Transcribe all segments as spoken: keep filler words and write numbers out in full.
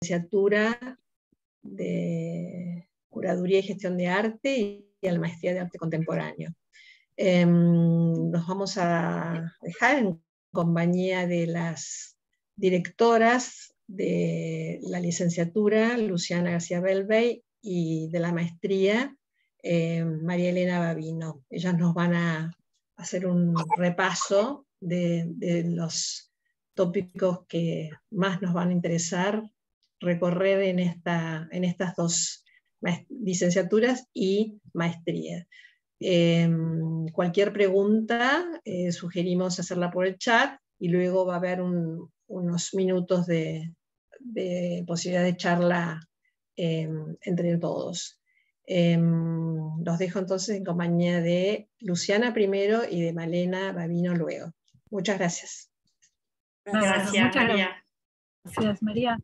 licenciatura de Curaduría y Gestión de Arte y a la Maestría de Arte Contemporáneo. Eh, nos vamos a dejar en compañía de las directoras de la licenciatura, Luciana García Belvey, y de la maestría, eh, María Elena Babino. Ellas nos van a hacer un repaso de, de los tópicos que más nos van a interesar recorrer en, esta, en estas dos licenciaturas y maestrías. Eh, cualquier pregunta eh, sugerimos hacerla por el chat y luego va a haber un, unos minutos de, de posibilidad de charla eh, entre todos. Eh, los dejo entonces en compañía de Luciana primero y de Malena Babino luego. Muchas gracias. Gracias, Gracias, María. María. Gracias, María.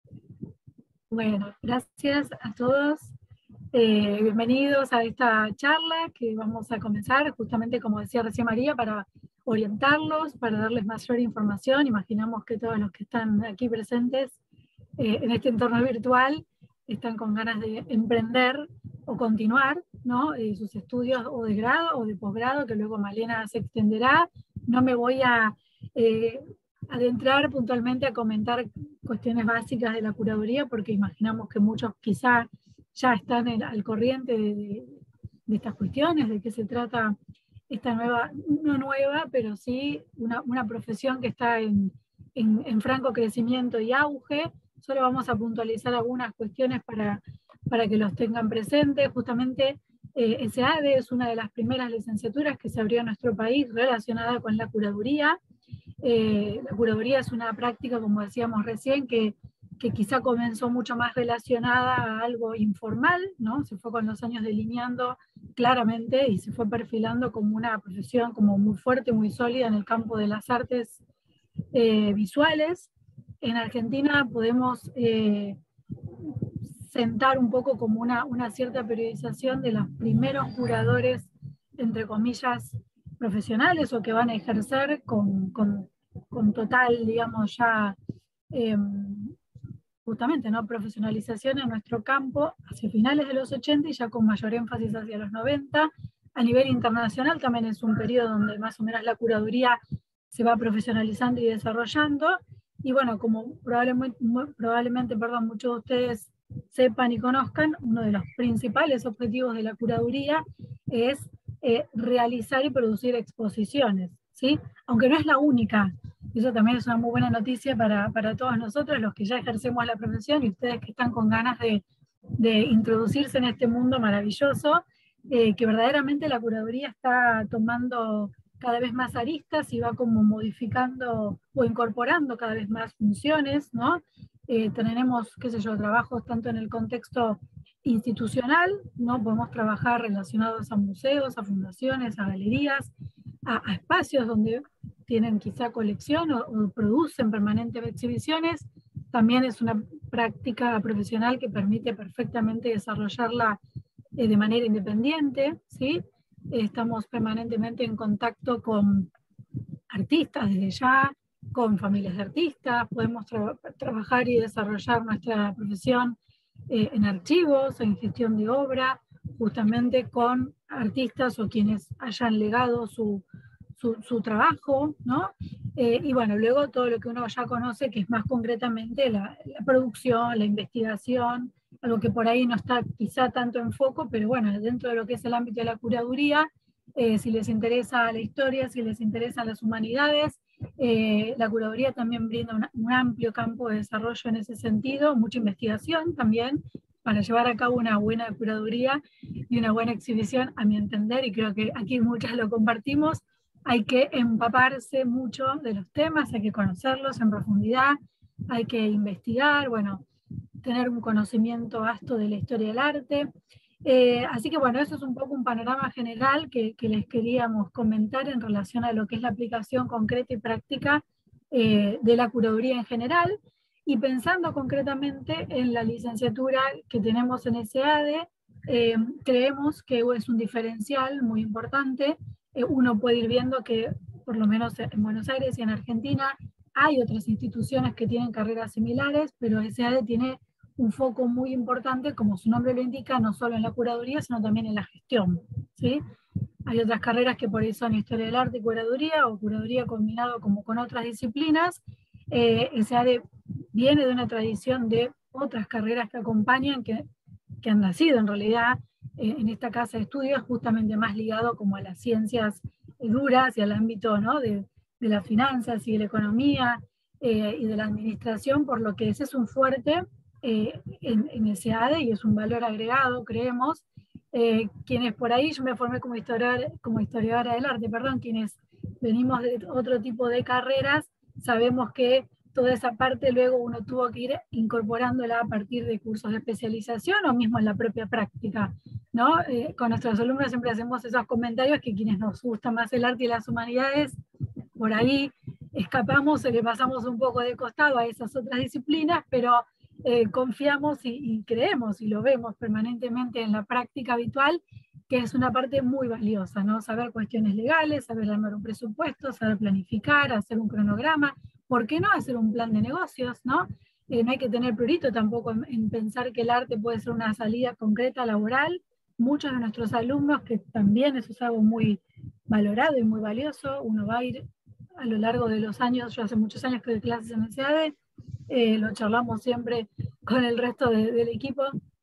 Bueno, gracias a todos. Eh, bienvenidos a esta charla que vamos a comenzar, justamente como decía recién María, para orientarlos, para darles mayor información. Imaginamos que todos los que están aquí presentes eh, en este entorno virtual están con ganas de emprender o continuar, ¿no? eh, sus estudios o de grado o de posgrado, que luego Malena se extenderá. No me voy a eh, adentrar puntualmente a comentar cuestiones básicas de la curaduría, porque imaginamos que muchos quizá ya están en, al corriente de, de, de estas cuestiones, de qué se trata esta nueva, no nueva, pero sí una, una profesión que está en, en, en franco crecimiento y auge. Solo vamos a puntualizar algunas cuestiones para, para que los tengan presentes. Justamente eh, S A D E es una de las primeras licenciaturas que se abrió en nuestro país relacionada con la curaduría. Eh, la curaduría es una práctica, como decíamos recién, que que quizá comenzó mucho más relacionada a algo informal, ¿no? Se fue con los años delineando claramente y se fue perfilando como una profesión como muy fuerte, muy sólida en el campo de las artes eh, visuales. En Argentina podemos eh, sentar un poco como una, una cierta periodización de los primeros curadores, entre comillas, profesionales o que van a ejercer con, con, con total, digamos, ya... Eh, justamente, ¿no? Profesionalización en nuestro campo hacia finales de los ochenta y ya con mayor énfasis hacia los noventa. A nivel internacional también es un periodo donde más o menos la curaduría se va profesionalizando y desarrollando. Y bueno, como probablemente, probablemente perdón, muchos de ustedes sepan y conozcan, uno de los principales objetivos de la curaduría es eh, realizar y producir exposiciones, ¿sí? Aunque no es la única. Eso también es una muy buena noticia para, para todos nosotros, los que ya ejercemos la profesión y ustedes que están con ganas de, de introducirse en este mundo maravilloso, eh, que verdaderamente la curaduría está tomando cada vez más aristas y va como modificando o incorporando cada vez más funciones, ¿no? Eh, tenemos, qué sé yo, trabajos tanto en el contexto institucional, ¿no? Podemos trabajar relacionados a museos, a fundaciones, a galerías, a, a espacios donde tienen quizá colección o, o producen permanentes exhibiciones. También es una práctica profesional que permite perfectamente desarrollarla eh, de manera independiente, ¿sí? Estamos permanentemente en contacto con artistas desde ya, con familias de artistas, podemos tra trabajar y desarrollar nuestra profesión eh, en archivos, en gestión de obra, justamente con artistas o quienes hayan legado su, su, su trabajo, ¿no? Eh, y bueno, luego todo lo que uno ya conoce, que es más concretamente la, la producción, la investigación, algo que por ahí no está quizá tanto en foco, pero bueno, dentro de lo que es el ámbito de la curaduría, eh, si les interesa la historia, si les interesan las humanidades, eh, la curaduría también brinda una, un amplio campo de desarrollo en ese sentido, mucha investigación también, para llevar a cabo una buena curaduría y una buena exhibición, a mi entender, y creo que aquí muchas lo compartimos, hay que empaparse mucho de los temas, hay que conocerlos en profundidad, hay que investigar, bueno, tener un conocimiento vasto de la historia del arte. Eh, así que bueno, eso es un poco un panorama general que, que les queríamos comentar en relación a lo que es la aplicación concreta y práctica eh, de la curaduría en general, y pensando concretamente en la licenciatura que tenemos en S A D E, eh, creemos que es un diferencial muy importante. Eh, uno puede ir viendo que, por lo menos en Buenos Aires y en Argentina, hay otras instituciones que tienen carreras similares, pero S A D tiene un foco muy importante, como su nombre lo indica, no solo en la curaduría, sino también en la gestión, ¿sí? Hay otras carreras que por ahí son historia del arte y curaduría, o curaduría combinado como con otras disciplinas. Eh, S A D viene de una tradición de otras carreras que acompañan, que, que han nacido en realidad eh, en esta casa de estudios, justamente más ligado como a las ciencias duras y al ámbito, ¿no?, de, de las finanzas y de la economía eh, y de la administración, por lo que ese es un fuerte eh, en, en S A D y es un valor agregado, creemos. Eh, quienes por ahí, yo me formé como historiadora, como historiadora del arte, perdón, quienes venimos de otro tipo de carreras, sabemos que toda esa parte luego uno tuvo que ir incorporándola a partir de cursos de especialización o mismo en la propia práctica, ¿no? Eh, con nuestros alumnos siempre hacemos esos comentarios que quienes nos gusta más el arte y las humanidades, por ahí escapamos o le pasamos un poco de costado a esas otras disciplinas, pero eh, confiamos y, y creemos y lo vemos permanentemente en la práctica habitual, que es una parte muy valiosa, ¿no? Saber cuestiones legales, saber armar un presupuesto, saber planificar, hacer un cronograma, ¿por qué no hacer un plan de negocios, ¿no? Eh, no hay que tener prurito tampoco en, en pensar que el arte puede ser una salida concreta laboral. Muchos de nuestros alumnos, que también eso es algo muy valorado y muy valioso, uno va a ir a lo largo de los años, yo hace muchos años que doy clases en el C A D, eh, lo charlamos siempre con el resto de, del equipo,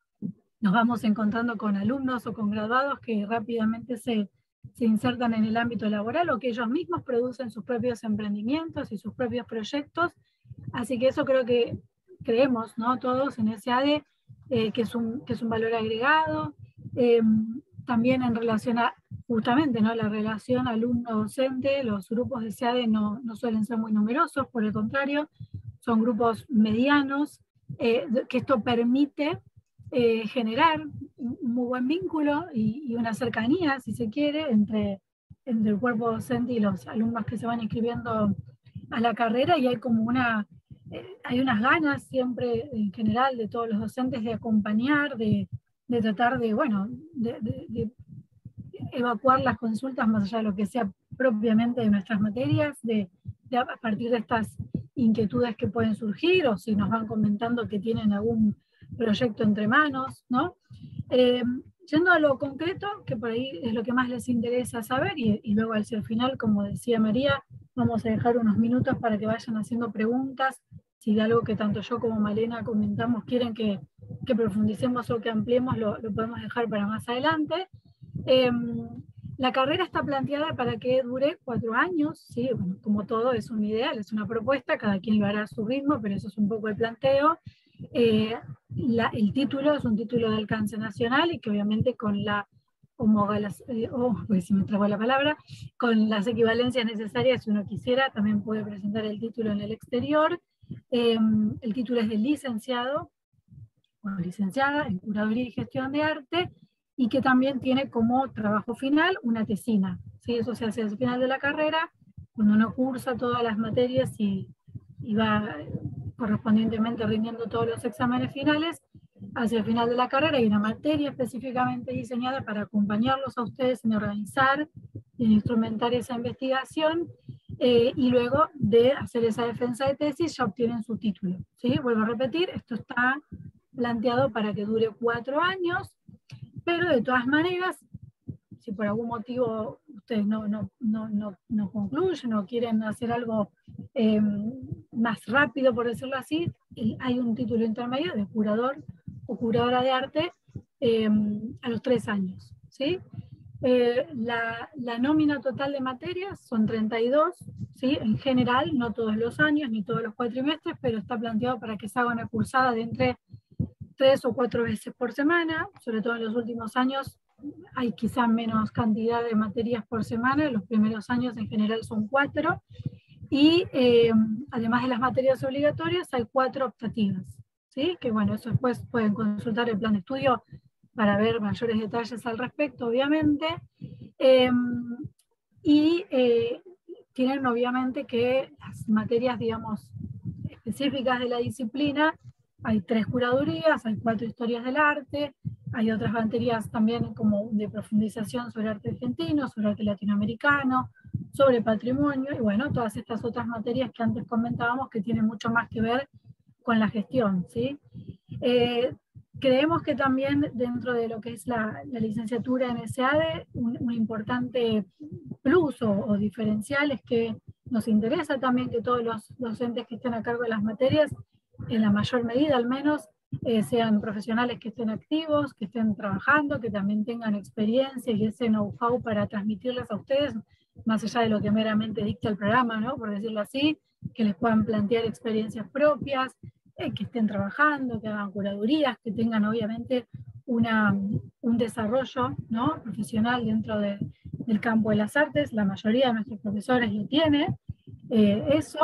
nos vamos encontrando con alumnos o con graduados que rápidamente se, se insertan en el ámbito laboral o que ellos mismos producen sus propios emprendimientos y sus propios proyectos, así que eso creo que creemos, ¿no?, todos en S A D, eh, que, es un, que es un valor agregado, eh, también en relación a, justamente, ¿no?, la relación alumno-docente. Los grupos de S A D no, no suelen ser muy numerosos, por el contrario, son grupos medianos, eh, que esto permite eh, generar un muy buen vínculo y, y una cercanía, si se quiere, entre, entre el cuerpo docente y los alumnos que se van inscribiendo a la carrera, y hay como una, eh, hay unas ganas siempre en general de todos los docentes de acompañar, de, de tratar de, bueno, de, de, de evacuar las consultas más allá de lo que sea propiamente de nuestras materias, de, de a partir de estas inquietudes que pueden surgir, o si nos van comentando que tienen algún proyecto entre manos, ¿no? Eh, yendo a lo concreto, que por ahí es lo que más les interesa saber, y, y luego hacia el final, como decía María, vamos a dejar unos minutos para que vayan haciendo preguntas, si de algo que tanto yo como Malena comentamos quieren que, que profundicemos o que ampliemos, lo, lo podemos dejar para más adelante. Eh, la carrera está planteada para que dure cuatro años, ¿sí? Bueno, como todo es un ideal, es una propuesta, cada quien lo hará a su ritmo, pero eso es un poco el planteo. Eh, la, el título es un título de alcance nacional y que obviamente con la eh, oh, pues se me trabó la palabra, con las equivalencias necesarias, si uno quisiera, también puede presentar el título en el exterior. Eh, el título es de licenciado o licenciada en Curaduría y Gestión de Arte, y que también tiene como trabajo final una tesina, ¿sí? Eso se hace al final de la carrera, cuando uno cursa todas las materias y, y va correspondientemente rindiendo todos los exámenes finales. Hacia el final de la carrera hay una materia específicamente diseñada para acompañarlos a ustedes en organizar y en instrumentar esa investigación, eh, y luego de hacer esa defensa de tesis ya obtienen su título, ¿sí? Vuelvo a repetir, esto está planteado para que dure cuatro años, pero de todas maneras, si por algún motivo ustedes no, no, no, no, no concluyen o quieren hacer algo eh, más rápido, por decirlo así, hay un título intermedio de curador o curadora de arte eh, a los tres años, ¿sí? Eh, la, la nómina total de materias son treinta y dos, ¿sí? En general, no todos los años ni todos los cuatrimestres, pero está planteado para que se haga una cursada de entre tres o cuatro veces por semana, sobre todo en los últimos años hay quizá menos cantidad de materias por semana, los primeros años en general son cuatro, y eh, además de las materias obligatorias hay cuatro optativas, ¿sí? Que bueno, eso después pueden consultar el plan de estudio para ver mayores detalles al respecto, obviamente, eh, y eh, tienen obviamente que las materias, digamos, específicas de la disciplina, hay tres curadurías, hay cuatro historias del arte, hay otras materias también como de profundización sobre arte argentino, sobre arte latinoamericano, sobre patrimonio, y bueno, todas estas otras materias que antes comentábamos que tienen mucho más que ver con la gestión, ¿sí? Eh, creemos que también dentro de lo que es la, la licenciatura en S A D E, un, un importante plus o, o diferencial es que nos interesa también que todos los docentes que estén a cargo de las materias, en la mayor medida al menos, eh, sean profesionales que estén activos, que estén trabajando, que también tengan experiencia y ese know-how para transmitirles a ustedes, más allá de lo que meramente dicta el programa, ¿no? Por decirlo así, que les puedan plantear experiencias propias, eh, que estén trabajando, que hagan curadurías, que tengan obviamente una, un desarrollo, ¿no?, profesional dentro de, del campo de las artes. La mayoría de nuestros profesores lo tienen, eh, eso.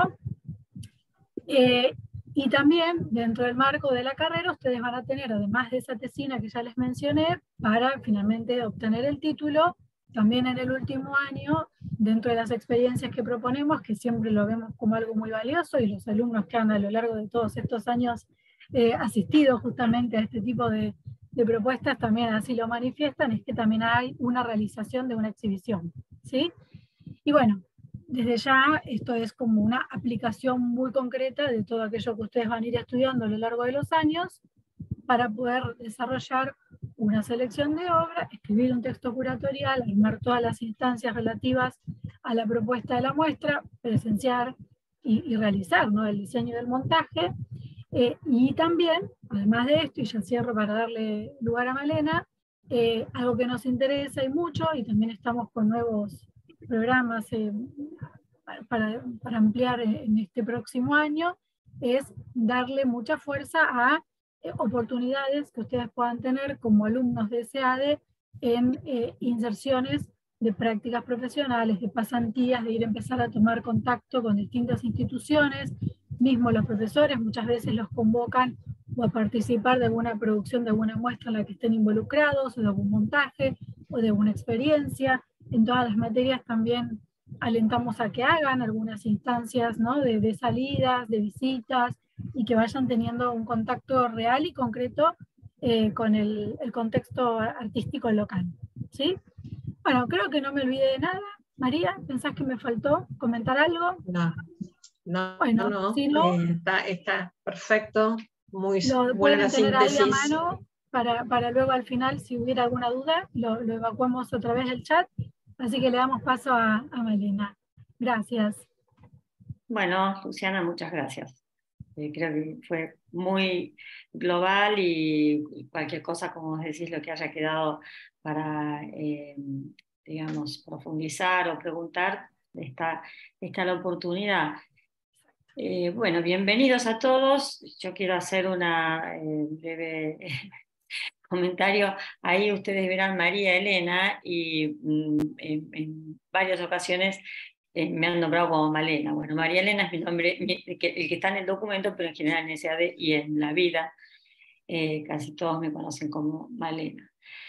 Eh, y también dentro del marco de la carrera ustedes van a tener, además de esa tesina que ya les mencioné, para finalmente obtener el título, también en el último año, dentro de las experiencias que proponemos, que siempre lo vemos como algo muy valioso, y los alumnos que han a lo largo de todos estos años eh, asistido justamente a este tipo de, de propuestas también así lo manifiestan, es que también hay una realización de una exhibición, ¿sí? Y bueno, desde ya esto es como una aplicación muy concreta de todo aquello que ustedes van a ir estudiando a lo largo de los años para poder desarrollar una selección de obra, escribir un texto curatorial, armar todas las instancias relativas a la propuesta de la muestra, presenciar y, y realizar, ¿no?, el diseño del montaje. Eh, y también, además de esto, y ya cierro para darle lugar a Malena, eh, algo que nos interesa y mucho, y también estamos con nuevos programas eh, para, para ampliar en este próximo año, es darle mucha fuerza a eh, oportunidades que ustedes puedan tener como alumnos de S A D E en eh, inserciones de prácticas profesionales, de pasantías, de ir a empezar a tomar contacto con distintas instituciones. Mismo los profesores muchas veces los convocan o a participar de alguna producción, de alguna muestra en la que estén involucrados, o de algún montaje, o de alguna experiencia. En todas las materias también alentamos a que hagan algunas instancias, ¿no?, de, de salidas, de visitas, y que vayan teniendo un contacto real y concreto eh, con el, el contexto artístico local, ¿sí? Bueno, creo que no me olvidé de nada. María, ¿pensás que me faltó comentar algo? No, no, Bueno, no, si no, eh, está, está perfecto, muy lo buena la pueden tener ahí a síntesis. mano para, para luego al final, si hubiera alguna duda, lo, lo evacuamos otra vez del chat. Así que le damos paso a, a Malena. Gracias. Bueno, Luciana, muchas gracias. Eh, creo que fue muy global y cualquier cosa, como vos decís, lo que haya quedado para, eh, digamos, profundizar o preguntar, está, está la oportunidad. Eh, bueno, bienvenidos a todos. Yo quiero hacer una eh, breve comentario. Ahí ustedes verán María Elena y mm, en, en varias ocasiones eh, me han nombrado como Malena. Bueno, María Elena es mi nombre, mi, el, que, el que está en el documento, pero en general en S A D y en la vida eh, casi todos me conocen como Malena.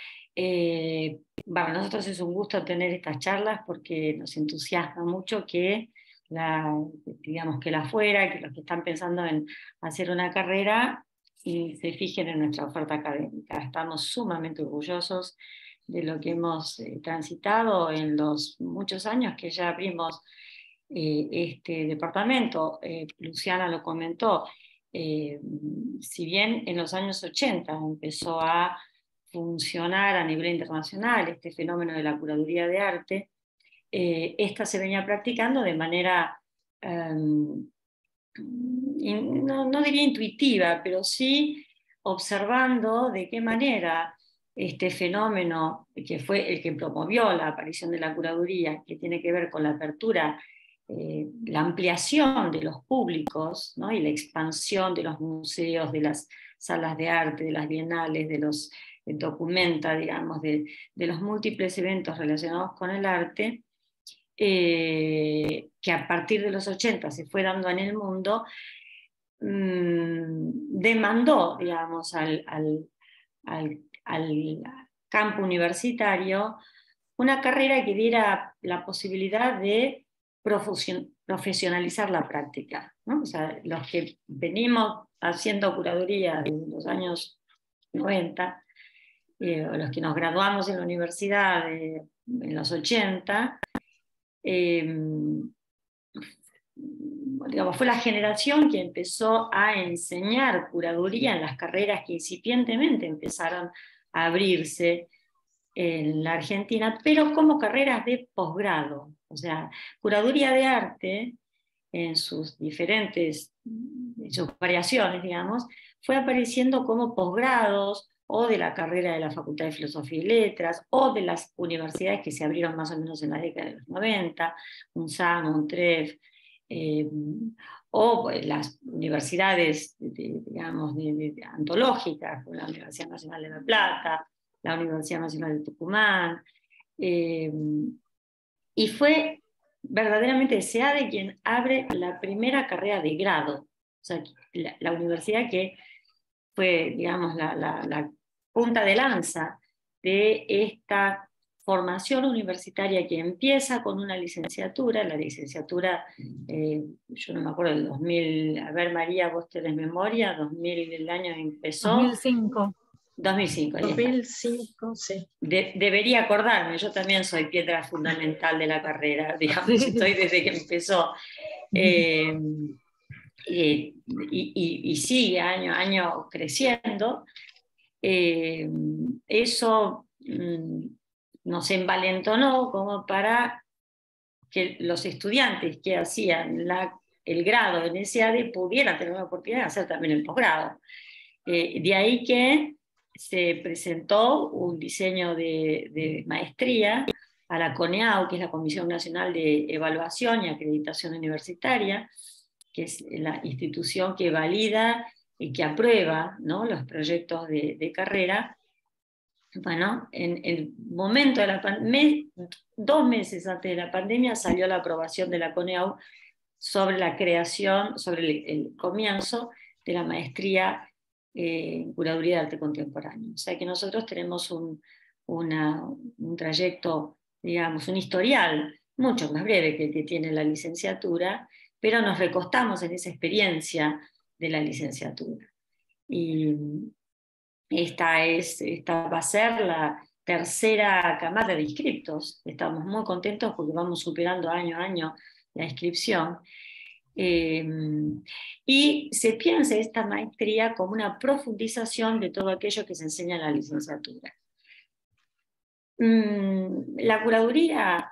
Eh, para nosotros es un gusto tener estas charlas porque nos entusiasma mucho que la, digamos que la afuera, que los que están pensando en hacer una carrera y se fijen en nuestra oferta académica. Estamos sumamente orgullosos de lo que hemos eh, transitado en los muchos años que ya abrimos eh, este departamento. Eh, Luciana lo comentó, eh, si bien en los años ochenta empezó a funcionar a nivel internacional este fenómeno de la curaduría de arte, eh, esta se venía practicando de manera, um, no, no diría intuitiva, pero sí observando de qué manera este fenómeno, que fue el que promovió la aparición de la curaduría, que tiene que ver con la apertura, eh, la ampliación de los públicos, ¿no?, y la expansión de los museos, de las salas de arte, de las bienales, de los eh, documenta, digamos, de, de los múltiples eventos relacionados con el arte, eh, que a partir de los ochenta se fue dando en el mundo, mmm, demandó, digamos, al, al, al, al campo universitario una carrera que diera la posibilidad de profesionalizar la práctica, ¿no? O sea, los que venimos haciendo curaduría desde los años noventa, eh, o los que nos graduamos en la universidad de, en los ochenta, eh, digamos, fue la generación que empezó a enseñar curaduría en las carreras que incipientemente empezaron a abrirse en la Argentina, pero como carreras de posgrado. O sea, curaduría de arte, en sus diferentes, en sus variaciones, digamos, fue apareciendo como posgrados, o de la carrera de la Facultad de Filosofía y Letras, o de las universidades que se abrieron más o menos en la década de los noventa, UNSAM, UNTREF, eh, o las universidades, de, digamos, de, de, antológicas, como la Universidad Nacional de La Plata, la Universidad Nacional de Tucumán, eh, y fue verdaderamente S E A D E quien abre la primera carrera de grado, o sea, la, la universidad que fue, digamos, la, la, la punta de lanza de esta formación universitaria que empieza con una licenciatura, la licenciatura, eh, yo no me acuerdo, del dos mil, a ver María, vos tenés memoria, dos mil, el año empezó. dos mil cinco. dos mil cinco, dos mil cinco, sí. De, debería acordarme, yo también soy piedra fundamental de la carrera, digamos, sí. Estoy desde que empezó. Eh, y, y, y sigue año a año creciendo. Eh, eso mm, nos envalentonó como para que los estudiantes que hacían la, el grado en S E A D E pudieran tener la oportunidad de hacer también el posgrado. Eh, de ahí que se presentó un diseño de, de maestría a la CONEAU, que es la Comisión Nacional de Evaluación y Acreditación Universitaria, que es la institución que valida y que aprueba, ¿no?, los proyectos de, de carrera. Bueno, en el momento de la pandemia, dos meses antes de la pandemia, salió la aprobación de la CONEAU sobre la creación, sobre el, el comienzo de la maestría eh, en curaduría de arte contemporáneo. O sea que nosotros tenemos un, una, un trayecto, digamos, un historial mucho más breve que el que tiene la licenciatura, pero nos recostamos en esa experiencia de la licenciatura. Y esta, es, esta va a ser la tercera camada de inscriptos. Estamos muy contentos porque vamos superando año a año la inscripción. Eh, y se piensa esta maestría como una profundización de todo aquello que se enseña en la licenciatura. Mm, la curaduría,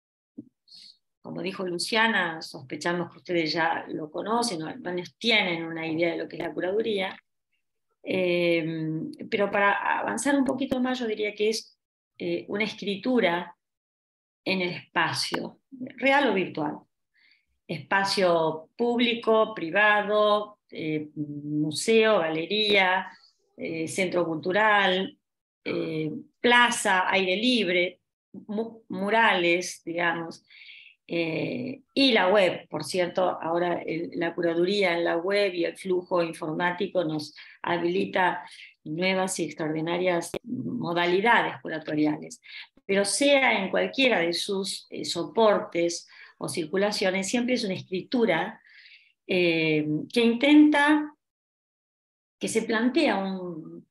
como dijo Luciana, sospechamos que ustedes ya lo conocen, o al menos tienen una idea de lo que es la curaduría, eh, pero para avanzar un poquito más yo diría que es eh, una escritura en el espacio, real o virtual. Espacio público, privado, eh, museo, galería, eh, centro cultural, eh, plaza, aire libre, mu murales, digamos, eh, y la web. Por cierto, ahora el, la curaduría en la web y el flujo informático nos habilita nuevas y extraordinarias modalidades curatoriales. Pero sea en cualquiera de sus eh, soportes o circulaciones, siempre es una escritura eh, que intenta, que se plantea un,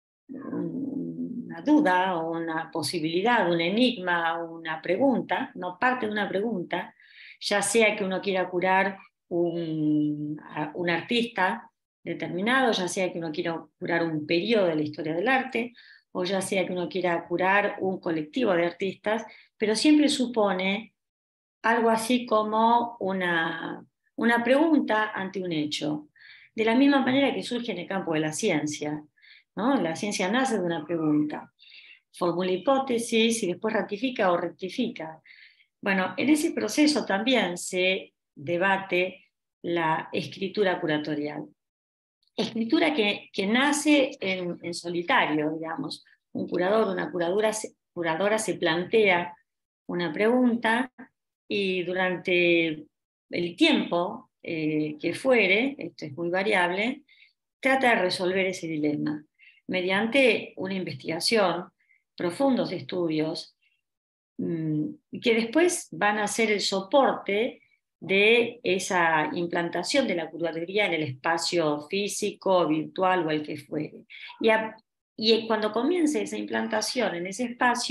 un, una duda o una posibilidad, un enigma, una pregunta, no parte de una pregunta, ya sea que uno quiera curar un, un artista determinado, ya sea que uno quiera curar un periodo de la historia del arte, o ya sea que uno quiera curar un colectivo de artistas, pero siempre supone algo así como una, una pregunta ante un hecho. De la misma manera que surge en el campo de la ciencia, ¿no? La ciencia nace de una pregunta, formula hipótesis y después ratifica o rectifica. Bueno, en ese proceso también se debate la escritura curatorial. Escritura que, que nace en, en solitario, digamos. Un curador, una curadora, curadora se plantea una pregunta y durante el tiempo eh, que fuere, esto es muy variable, trata de resolver ese dilema mediante una investigación, profundos estudios, mmm, que después van a ser el soporte de esa implantación de la curaduría en el espacio físico, virtual o el que fuere. Y, a, y cuando comience esa implantación en ese espacio,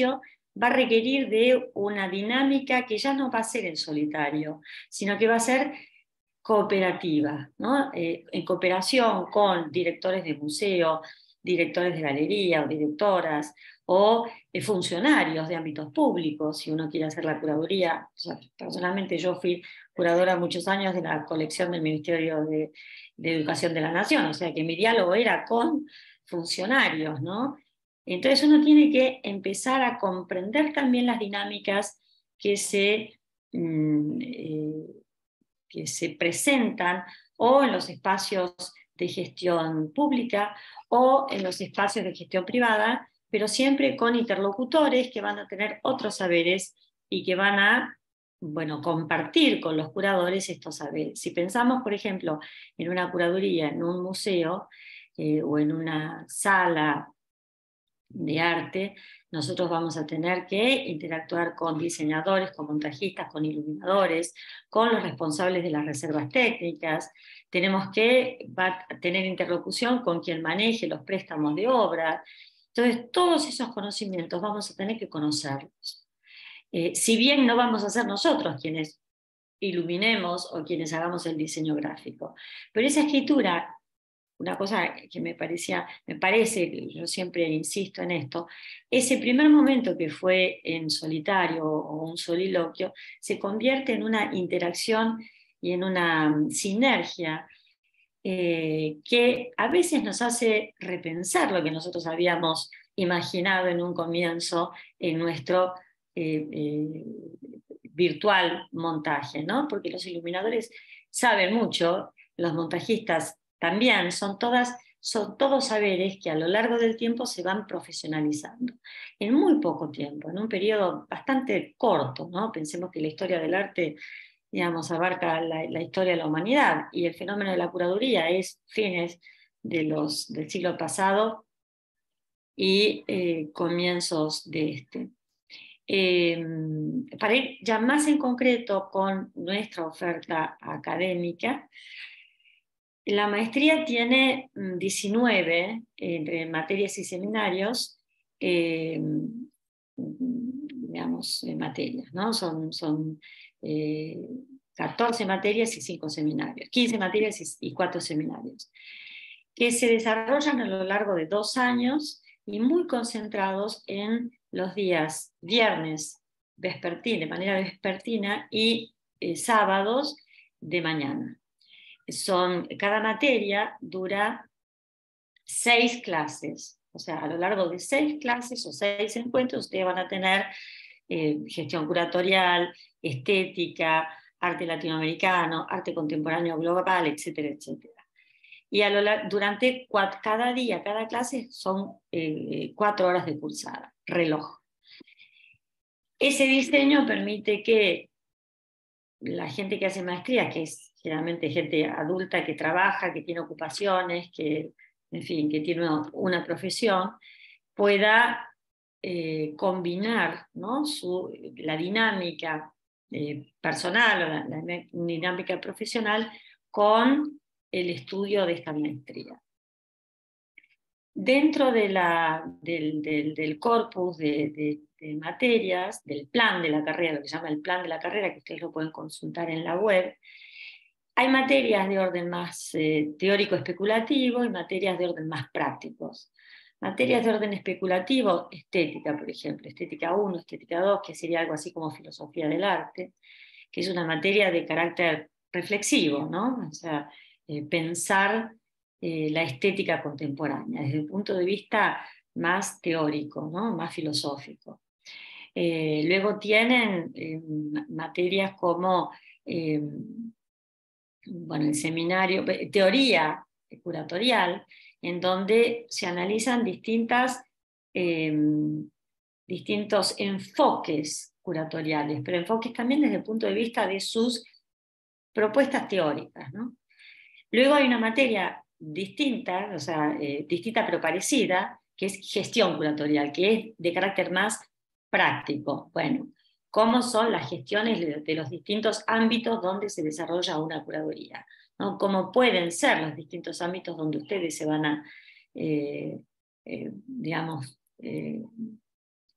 va a requerir de una dinámica que ya no va a ser en solitario, sino que va a ser cooperativa, ¿no? Eh, en cooperación con directores de museo, directores de galería o directoras, o eh, funcionarios de ámbitos públicos, si uno quiere hacer la curaduría. O sea, personalmente yo fui curadora muchos años de la colección del Ministerio de, de Educación de la Nación, o sea que mi diálogo era con funcionarios, ¿no? Entonces uno tiene que empezar a comprender también las dinámicas que se, mm, eh, que se presentan o en los espacios de gestión pública o en los espacios de gestión privada, pero siempre con interlocutores que van a tener otros saberes y que van a, bueno, compartir con los curadores estos saberes. Si pensamos, por ejemplo, en una curaduría, en un museo eh, o en una sala de arte, nosotros vamos a tener que interactuar con diseñadores, con montajistas, con iluminadores, con los responsables de las reservas técnicas. Tenemos que va a tener interlocución con quien maneje los préstamos de obra. Entonces, todos esos conocimientos vamos a tener que conocerlos. Eh, si bien no vamos a ser nosotros quienes iluminemos o quienes hagamos el diseño gráfico, pero esa escritura, una cosa que me parecía, me parece, yo siempre insisto en esto, ese primer momento que fue en solitario o un soliloquio, se convierte en una interacción y en una sinergia eh, que a veces nos hace repensar lo que nosotros habíamos imaginado en un comienzo en nuestro eh, eh, virtual montaje, ¿no? Porque los iluminadores saben mucho, los montajistas también, son, todas, son todos saberes que a lo largo del tiempo se van profesionalizando. En muy poco tiempo, en un periodo bastante corto, ¿no? Pensemos que la historia del arte, digamos, abarca la, la historia de la humanidad, y el fenómeno de la curaduría es fines de los, del siglo pasado y eh, comienzos de este. Eh, para ir ya más en concreto con nuestra oferta académica, la maestría tiene diecinueve entre materias y seminarios, eh, digamos, materias, ¿no? Son, son eh, catorce materias y cinco seminarios, quince materias y, y cuatro seminarios, que se desarrollan a lo largo de dos años y muy concentrados en los días viernes vespertina, de manera vespertina, y eh, sábados de mañana. Son, cada materia dura seis clases, o sea, a lo largo de seis clases o seis encuentros ustedes van a tener eh, gestión curatorial, estética, arte latinoamericano, arte contemporáneo global, etcétera, etcétera. Y a lo largo, durante cuatro, cada día, cada clase son eh, cuatro horas de cursada, reloj. Ese diseño permite que la gente que hace maestría, que es generalmente gente adulta que trabaja, que tiene ocupaciones, que, en fin, que tiene una, una profesión, pueda eh, combinar, ¿no? Su, la dinámica eh, personal o la, la dinámica profesional con el estudio de esta maestría. Dentro de la, del, del, del corpus de, de, de materias, del plan de la carrera, lo que se llama el plan de la carrera, que ustedes lo pueden consultar en la web, hay materias de orden más eh, teórico-especulativo y materias de orden más prácticos. Materias de orden especulativo, estética, por ejemplo, estética uno, estética dos, que sería algo así como filosofía del arte, que es una materia de carácter reflexivo, ¿no? O sea, eh, pensar eh, la estética contemporánea desde el punto de vista más teórico, ¿no? Más filosófico. Eh, luego tienen eh, materias como eh, bueno, el seminario, teoría curatorial, en donde se analizan distintas, eh, distintos enfoques curatoriales, pero enfoques también desde el punto de vista de sus propuestas teóricas, ¿no? Luego hay una materia distinta, o sea, eh, distinta pero parecida, que es gestión curatorial, que es de carácter más práctico. Bueno, cómo son las gestiones de, de los distintos ámbitos donde se desarrolla una curaduría, ¿no? Cómo pueden ser los distintos ámbitos donde ustedes se van a, eh, eh, digamos, eh,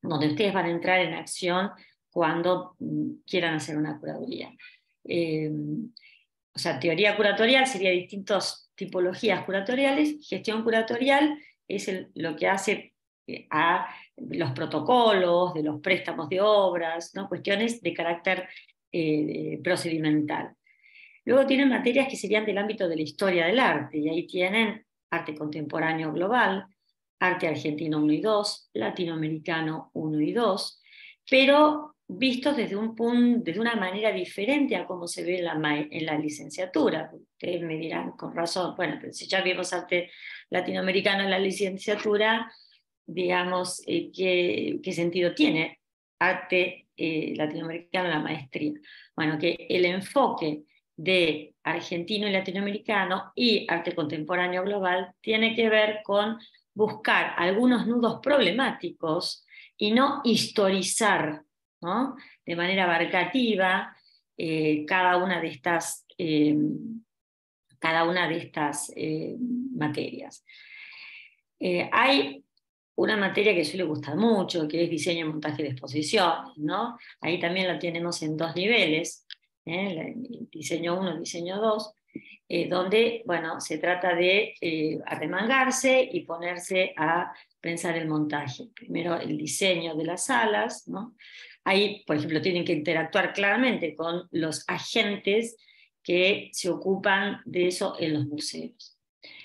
donde ustedes van a entrar en acción cuando quieran hacer una curaduría. Eh, o sea, teoría curatorial sería distintas tipologías curatoriales, gestión curatorial es el, lo que hace a los protocolos de los préstamos de obras, ¿no? Cuestiones de carácter eh, procedimental. Luego tienen materias que serían del ámbito de la historia del arte, y ahí tienen arte contemporáneo global, arte argentino uno y dos, latinoamericano uno y dos, pero vistos desde, un punto, desde una manera diferente a cómo se ve en la, en la licenciatura. Ustedes me dirán con razón, bueno, pero si ya vimos arte latinoamericano en la licenciatura, digamos, eh, ¿qué, ¿qué sentido tiene arte eh, latinoamericano en la maestría? Bueno, que el enfoque de argentino y latinoamericano y arte contemporáneo global tiene que ver con buscar algunos nudos problemáticos y no historizar, ¿no?, de manera abarcativa eh, cada una de estas, eh, cada una de estas eh, materias. Eh, hay una materia que suele gustar mucho, que es diseño y montaje de exposiciones, ¿no? Ahí también la tenemos en dos niveles, ¿eh? El diseño uno, el diseño dos, eh, donde, bueno, se trata de eh, arremangarse y ponerse a pensar el montaje. Primero el diseño de las salas, ¿no? Ahí, por ejemplo, tienen que interactuar claramente con los agentes que se ocupan de eso en los museos.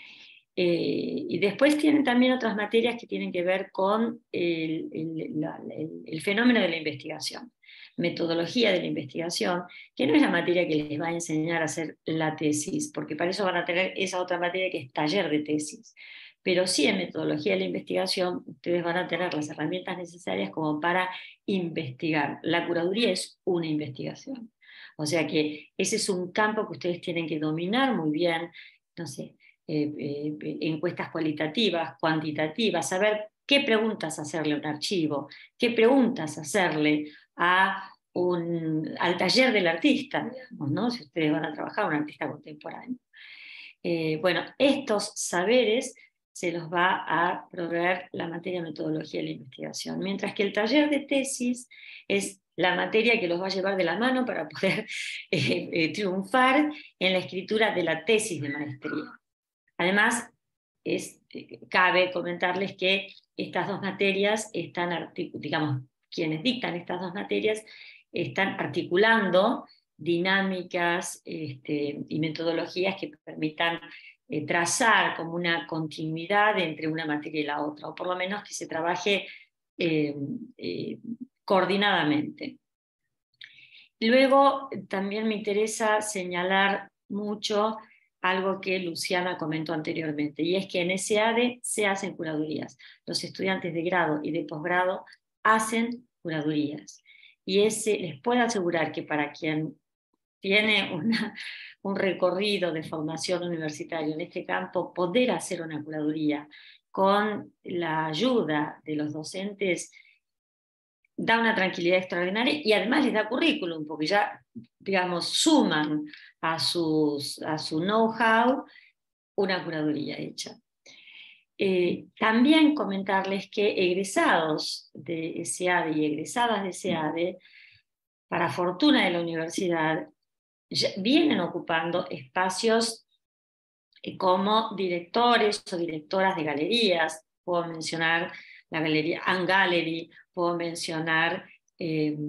Eh, y después tienen también otras materias que tienen que ver con el, el, la, el, el fenómeno de la investigación, metodología de la investigación, que no es la materia que les va a enseñar a hacer la tesis, porque para eso van a tener esa otra materia que es taller de tesis. Pero sí en metodología de la investigación ustedes van a tener las herramientas necesarias como para investigar. La curaduría es una investigación. O sea que ese es un campo que ustedes tienen que dominar muy bien, no sé, Eh, eh, encuestas cualitativas, cuantitativas, saber qué preguntas hacerle a un archivo, qué preguntas hacerle a un, al taller del artista, digamos, ¿no?, si ustedes van a trabajar un artista contemporáneo. Eh, bueno, estos saberes se los va a proveer la materia de metodología de la investigación, mientras que el taller de tesis es la materia que los va a llevar de la mano para poder eh, eh, triunfar en la escritura de la tesis de maestría. Además, es, cabe comentarles que estas dos materias están, digamos, quienes dictan estas dos materias están articulando dinámicas este, y metodologías que permitan eh, trazar como una continuidad entre una materia y la otra, o por lo menos que se trabaje eh, eh, coordinadamente. Luego, también me interesa señalar mucho algo que Luciana comentó anteriormente, y es que en S A D E se hacen curadurías. Los estudiantes de grado y de posgrado hacen curadurías. Y ese, les puedo asegurar que para quien tiene una, un recorrido de formación universitaria en este campo, poder hacer una curaduría con la ayuda de los docentes da una tranquilidad extraordinaria y además les da currículum, porque ya, digamos, suman a, sus, a su know-how una curaduría hecha. Eh, también comentarles que egresados de S A D E y egresadas de S A D E, para fortuna de la universidad, ya vienen ocupando espacios como directores o directoras de galerías. Puedo mencionar la galería An Gallery, puedo mencionar, eh,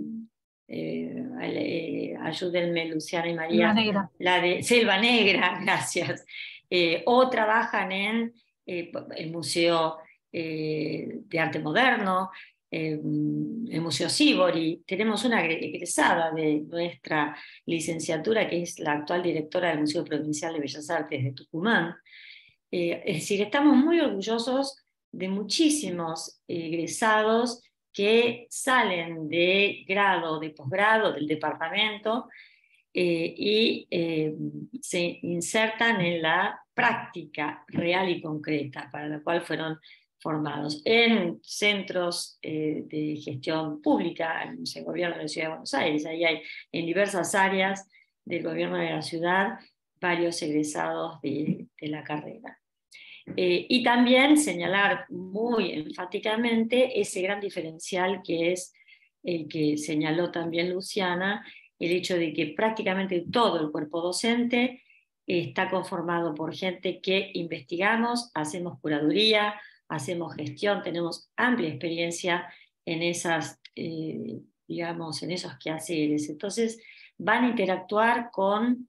eh, eh, ayúdenme Luciana y María, Selva Negra. La de Selva Negra, gracias, eh, o trabajan en eh, el Museo eh, de Arte Moderno, eh, el Museo Sívori. Tenemos una egresada de nuestra licenciatura que es la actual directora del Museo Provincial de Bellas Artes de Tucumán. Eh, es decir, estamos muy orgullosos de muchísimos egresados que salen de grado, de posgrado del departamento eh, y eh, se insertan en la práctica real y concreta para la cual fueron formados en centros eh, de gestión pública, en el gobierno de la Ciudad de Buenos Aires. Ahí hay en diversas áreas del gobierno de la ciudad varios egresados de, de la carrera. Eh, y también señalar muy enfáticamente ese gran diferencial que es el que señaló también Luciana, el hecho de que prácticamente todo el cuerpo docente está conformado por gente que investigamos, hacemos curaduría, hacemos gestión, tenemos amplia experiencia en esas, eh, digamos, en esos quehaceres. Entonces van a interactuar con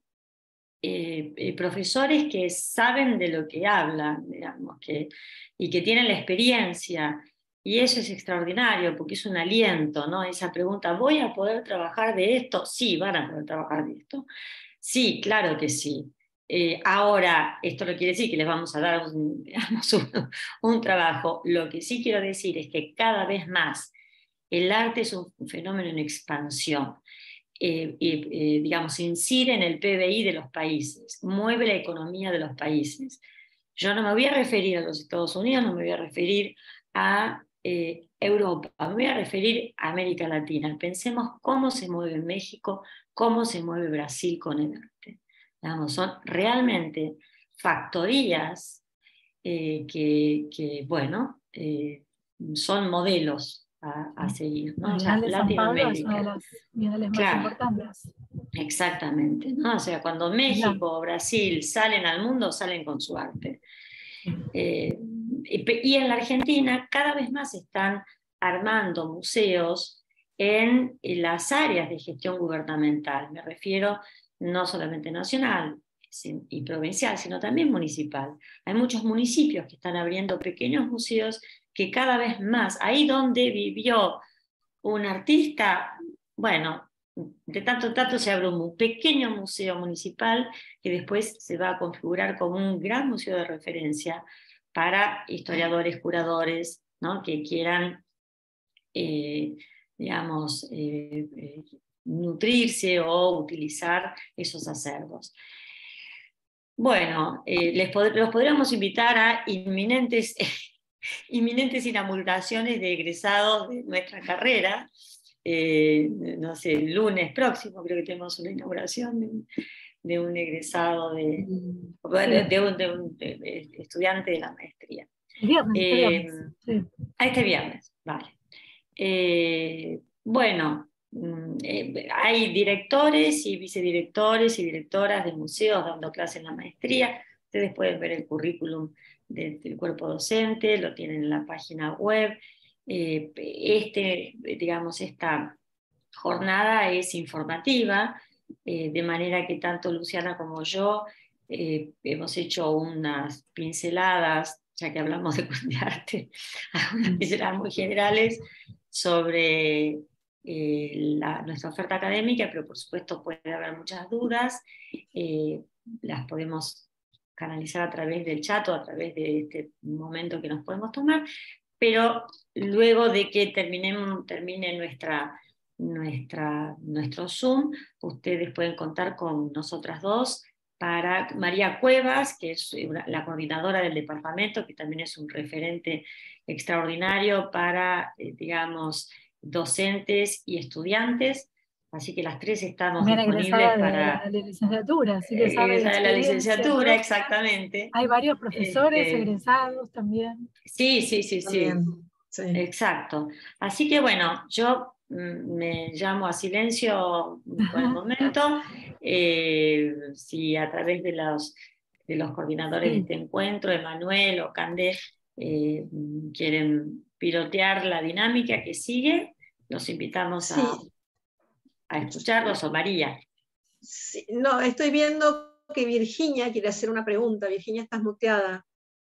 Eh, eh, profesores que saben de lo que hablan, digamos, que, y que tienen la experiencia, y eso es extraordinario, porque es un aliento, ¿no? Esa pregunta, ¿voy a poder trabajar de esto? Sí, van a poder trabajar de esto. Sí, claro que sí. Eh, ahora, esto no quiere decir que les vamos a dar un, digamos, un, un trabajo. Lo que sí quiero decir es que cada vez más el arte es un fenómeno en expansión. Eh, eh, digamos, incide en el P B I de los países, mueve la economía de los países. Yo no me voy a referir a los Estados Unidos, no me voy a referir a eh, Europa, me voy a referir a América Latina. Pensemos cómo se mueve México, cómo se mueve Brasil con el arte. Digamos, son realmente factorías eh, que, que, bueno, eh, son modelos a, a seguir, ¿no? La O sea, Bienal de San Pablo es una de Latinoamérica. las bienales más Claro, importantes. exactamente, ¿no? O sea, cuando México o Brasil salen al mundo, salen con su arte. Eh, y, y en la Argentina cada vez más están armando museos en, en las áreas de gestión gubernamental. Me refiero no solamente nacional y provincial, sino también municipal. Hay muchos municipios que están abriendo pequeños museos que cada vez más, ahí donde vivió un artista, bueno, de tanto en tanto se abre un pequeño museo municipal que después se va a configurar como un gran museo de referencia para historiadores, curadores, ¿no? Que quieran, eh, digamos, eh, eh, nutrirse o utilizar esos acervos. Bueno, eh, les pod los podríamos invitar a inminentes, inminentes inauguraciones de egresados de nuestra carrera. Eh, no sé, el lunes próximo creo que tenemos una inauguración de un, de un egresado, de, de, de, un, de un de, de estudiante de la maestría. El viernes, este Eh, viernes. Sí. A este viernes, vale. Eh, bueno, eh, hay directores y vicedirectores y directoras de museos dando clases en la maestría. Ustedes pueden ver el currículum de, del cuerpo docente, lo tienen en la página web. Eh, este, digamos, esta jornada es informativa, eh, de manera que tanto Luciana como yo eh, hemos hecho unas pinceladas, ya que hablamos de, de arte, algunas pinceladas muy generales sobre eh, la, nuestra oferta académica, pero por supuesto puede haber muchas dudas, eh, las podemos canalizar a través del chat o a través de este momento que nos podemos tomar, pero luego de que terminemos, termine nuestra, nuestra, nuestro Zoom, ustedes pueden contar con nosotras dos, para María Cuevas, que es la coordinadora del departamento, que también es un referente extraordinario para, eh, digamos, docentes y estudiantes. Así que las tres estamos También disponibles egresada para... de, de licenciatura, así que sabe de egresada de la licenciatura, propia. Exactamente. Hay varios profesores Este, egresados también. Sí, sí, sí, sí. Sí. Exacto. Así que bueno, yo mm, me llamo a silencio por el momento. Eh, si a través de los, de los coordinadores Sí. de este encuentro, Emanuel o Candé, eh, quieren pilotear la dinámica que sigue, los invitamos Sí. a, a escucharlos, o María. Sí. No, estoy viendo que Virginia quiere hacer una pregunta. Virginia, estás muteada.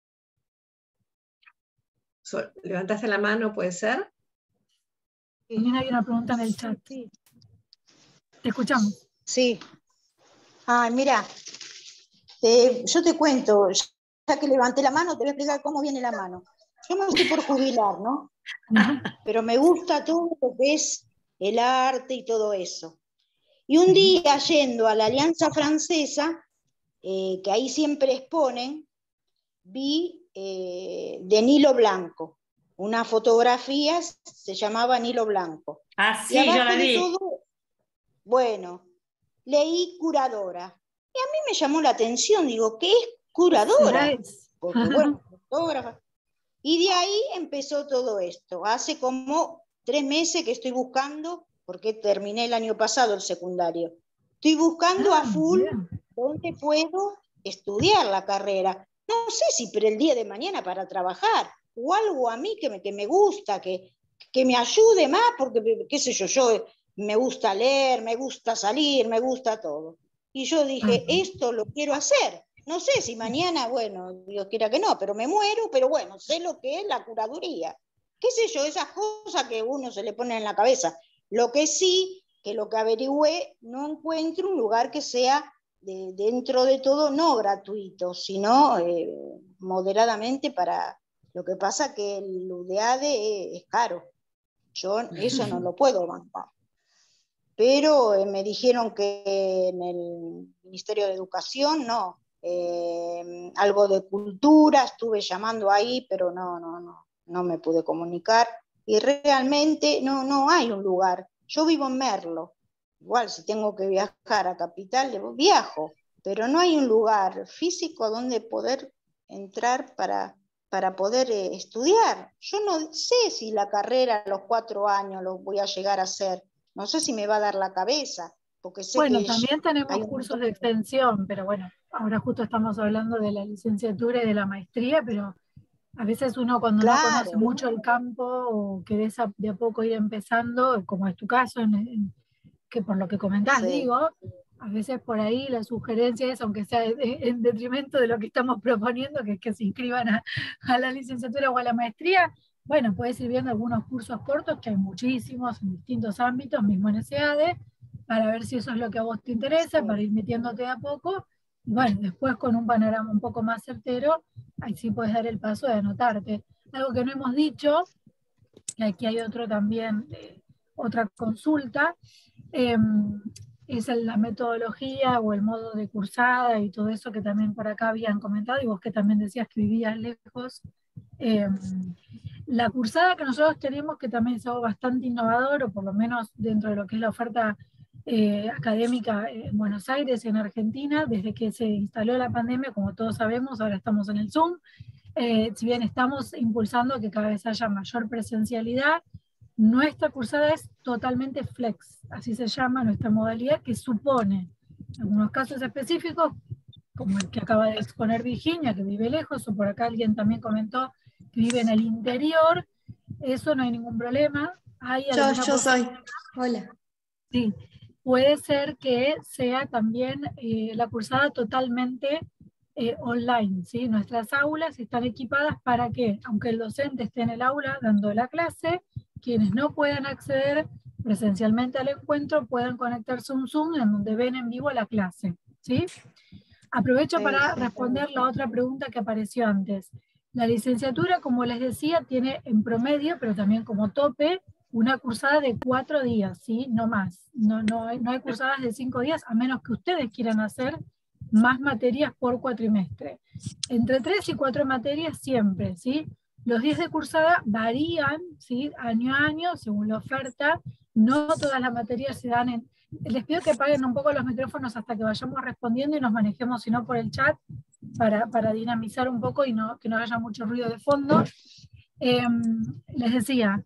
So, ¿levantaste la mano, puede ser? También hay una pregunta en el chat. Sí. Te escuchamos. Sí. Ay, mira, te, yo te cuento, ya que levanté la mano, te voy a explicar cómo viene la mano. Yo me estoy por jubilar, ¿no? Pero me gusta todo lo que es el arte y todo eso. Y un día, yendo a la Alianza Francesa, eh, que ahí siempre exponen, vi eh, de Nilo Blanco, una fotografía, se llamaba Nilo Blanco. Ah, sí, y abajo yo la vi. de todo, bueno, leí curadora. Y a mí me llamó la atención, digo, ¿qué es curadora? porque bueno, fotógrafa. Y de ahí empezó todo esto. Hace como tres meses que estoy buscando, porque terminé el año pasado el secundario. Estoy buscando a full dónde puedo estudiar la carrera. No sé si pero el día de mañana para trabajar, o algo a mí que me, que me gusta, que, que me ayude más, porque qué sé yo, yo me gusta leer, me gusta salir, me gusta todo. Y yo dije, uh-huh. esto lo quiero hacer. No sé si mañana, bueno, Dios quiera que no, pero me muero, pero bueno, sé lo que es la curaduría. Qué sé yo, esas cosas que uno se le pone en la cabeza. Lo que sí, que lo que averigüé, no encuentro un lugar que sea de, dentro de todo no gratuito, sino eh, moderadamente para... Lo que pasa que el U D A D es, es caro. Yo eso no lo puedo bancar. Pero eh, me dijeron que en el Ministerio de Educación no. Eh, algo de cultura, estuve llamando ahí, pero no, no, no, no me pude comunicar. Y realmente no, no hay un lugar. Yo vivo en Merlo. Igual si tengo que viajar a Capital, viajo. Pero no hay un lugar físico donde poder entrar para, para poder eh, estudiar. Yo no sé si la carrera a los cuatro años lo voy a llegar a hacer. No sé si me va a dar la cabeza. Porque sé bueno, que también tenemos cursos de extensión, pero bueno, ahora justo estamos hablando de la licenciatura y de la maestría, pero a veces uno cuando claro. no conoce mucho el campo o querés de a poco ir empezando, como es tu caso, en, en, que por lo que comentás, sí. digo, a veces por ahí la sugerencia es, aunque sea en detrimento de lo que estamos proponiendo, que es que se inscriban a, a la licenciatura o a la maestría, bueno, puedes ir viendo algunos cursos cortos, que hay muchísimos en distintos ámbitos, mismo en S A D, para ver si eso es lo que a vos te interesa, sí. para ir metiéndote de a poco, y bueno, después con un panorama un poco más certero, ahí sí puedes dar el paso de anotarte. Algo que no hemos dicho, que aquí hay otro también, eh, otra consulta, eh, es la metodología o el modo de cursada y todo eso que también por acá habían comentado, y vos que también decías que vivías lejos. Eh, la cursada que nosotros tenemos, que también es algo bastante innovador, o por lo menos dentro de lo que es la oferta eh, académica en Buenos Aires, en Argentina, desde que se instaló la pandemia, como todos sabemos, ahora estamos en el Zoom, eh, si bien estamos impulsando que cada vez haya mayor presencialidad, nuestra cursada es totalmente flex, así se llama nuestra modalidad, que supone algunos casos específicos, como el que acaba de exponer Virginia, que vive lejos, o por acá alguien también comentó que vive en el interior, eso no hay ningún problema. Hay yo, yo soy. Hola. Sí, puede ser que sea también eh, la cursada totalmente eh, online, ¿sí? Nuestras aulas están equipadas para que, aunque el docente esté en el aula dando la clase, quienes no puedan acceder presencialmente al encuentro puedan conectarse a un Zoom en donde ven en vivo la clase, ¿sí? Aprovecho para responder la otra pregunta que apareció antes. La licenciatura, como les decía, tiene en promedio, pero también como tope, una cursada de cuatro días, ¿sí? No más. No, no, hay, no hay cursadas de cinco días, a menos que ustedes quieran hacer más materias por cuatrimestre. Entre tres y cuatro materias siempre, ¿sí? Los días de cursada varían, ¿sí? Año a año, según la oferta. No todas las materias se dan en... Les pido que apaguen un poco los micrófonos hasta que vayamos respondiendo y nos manejemos, si no, por el chat, para, para dinamizar un poco y no, que no haya mucho ruido de fondo. Eh, les decía,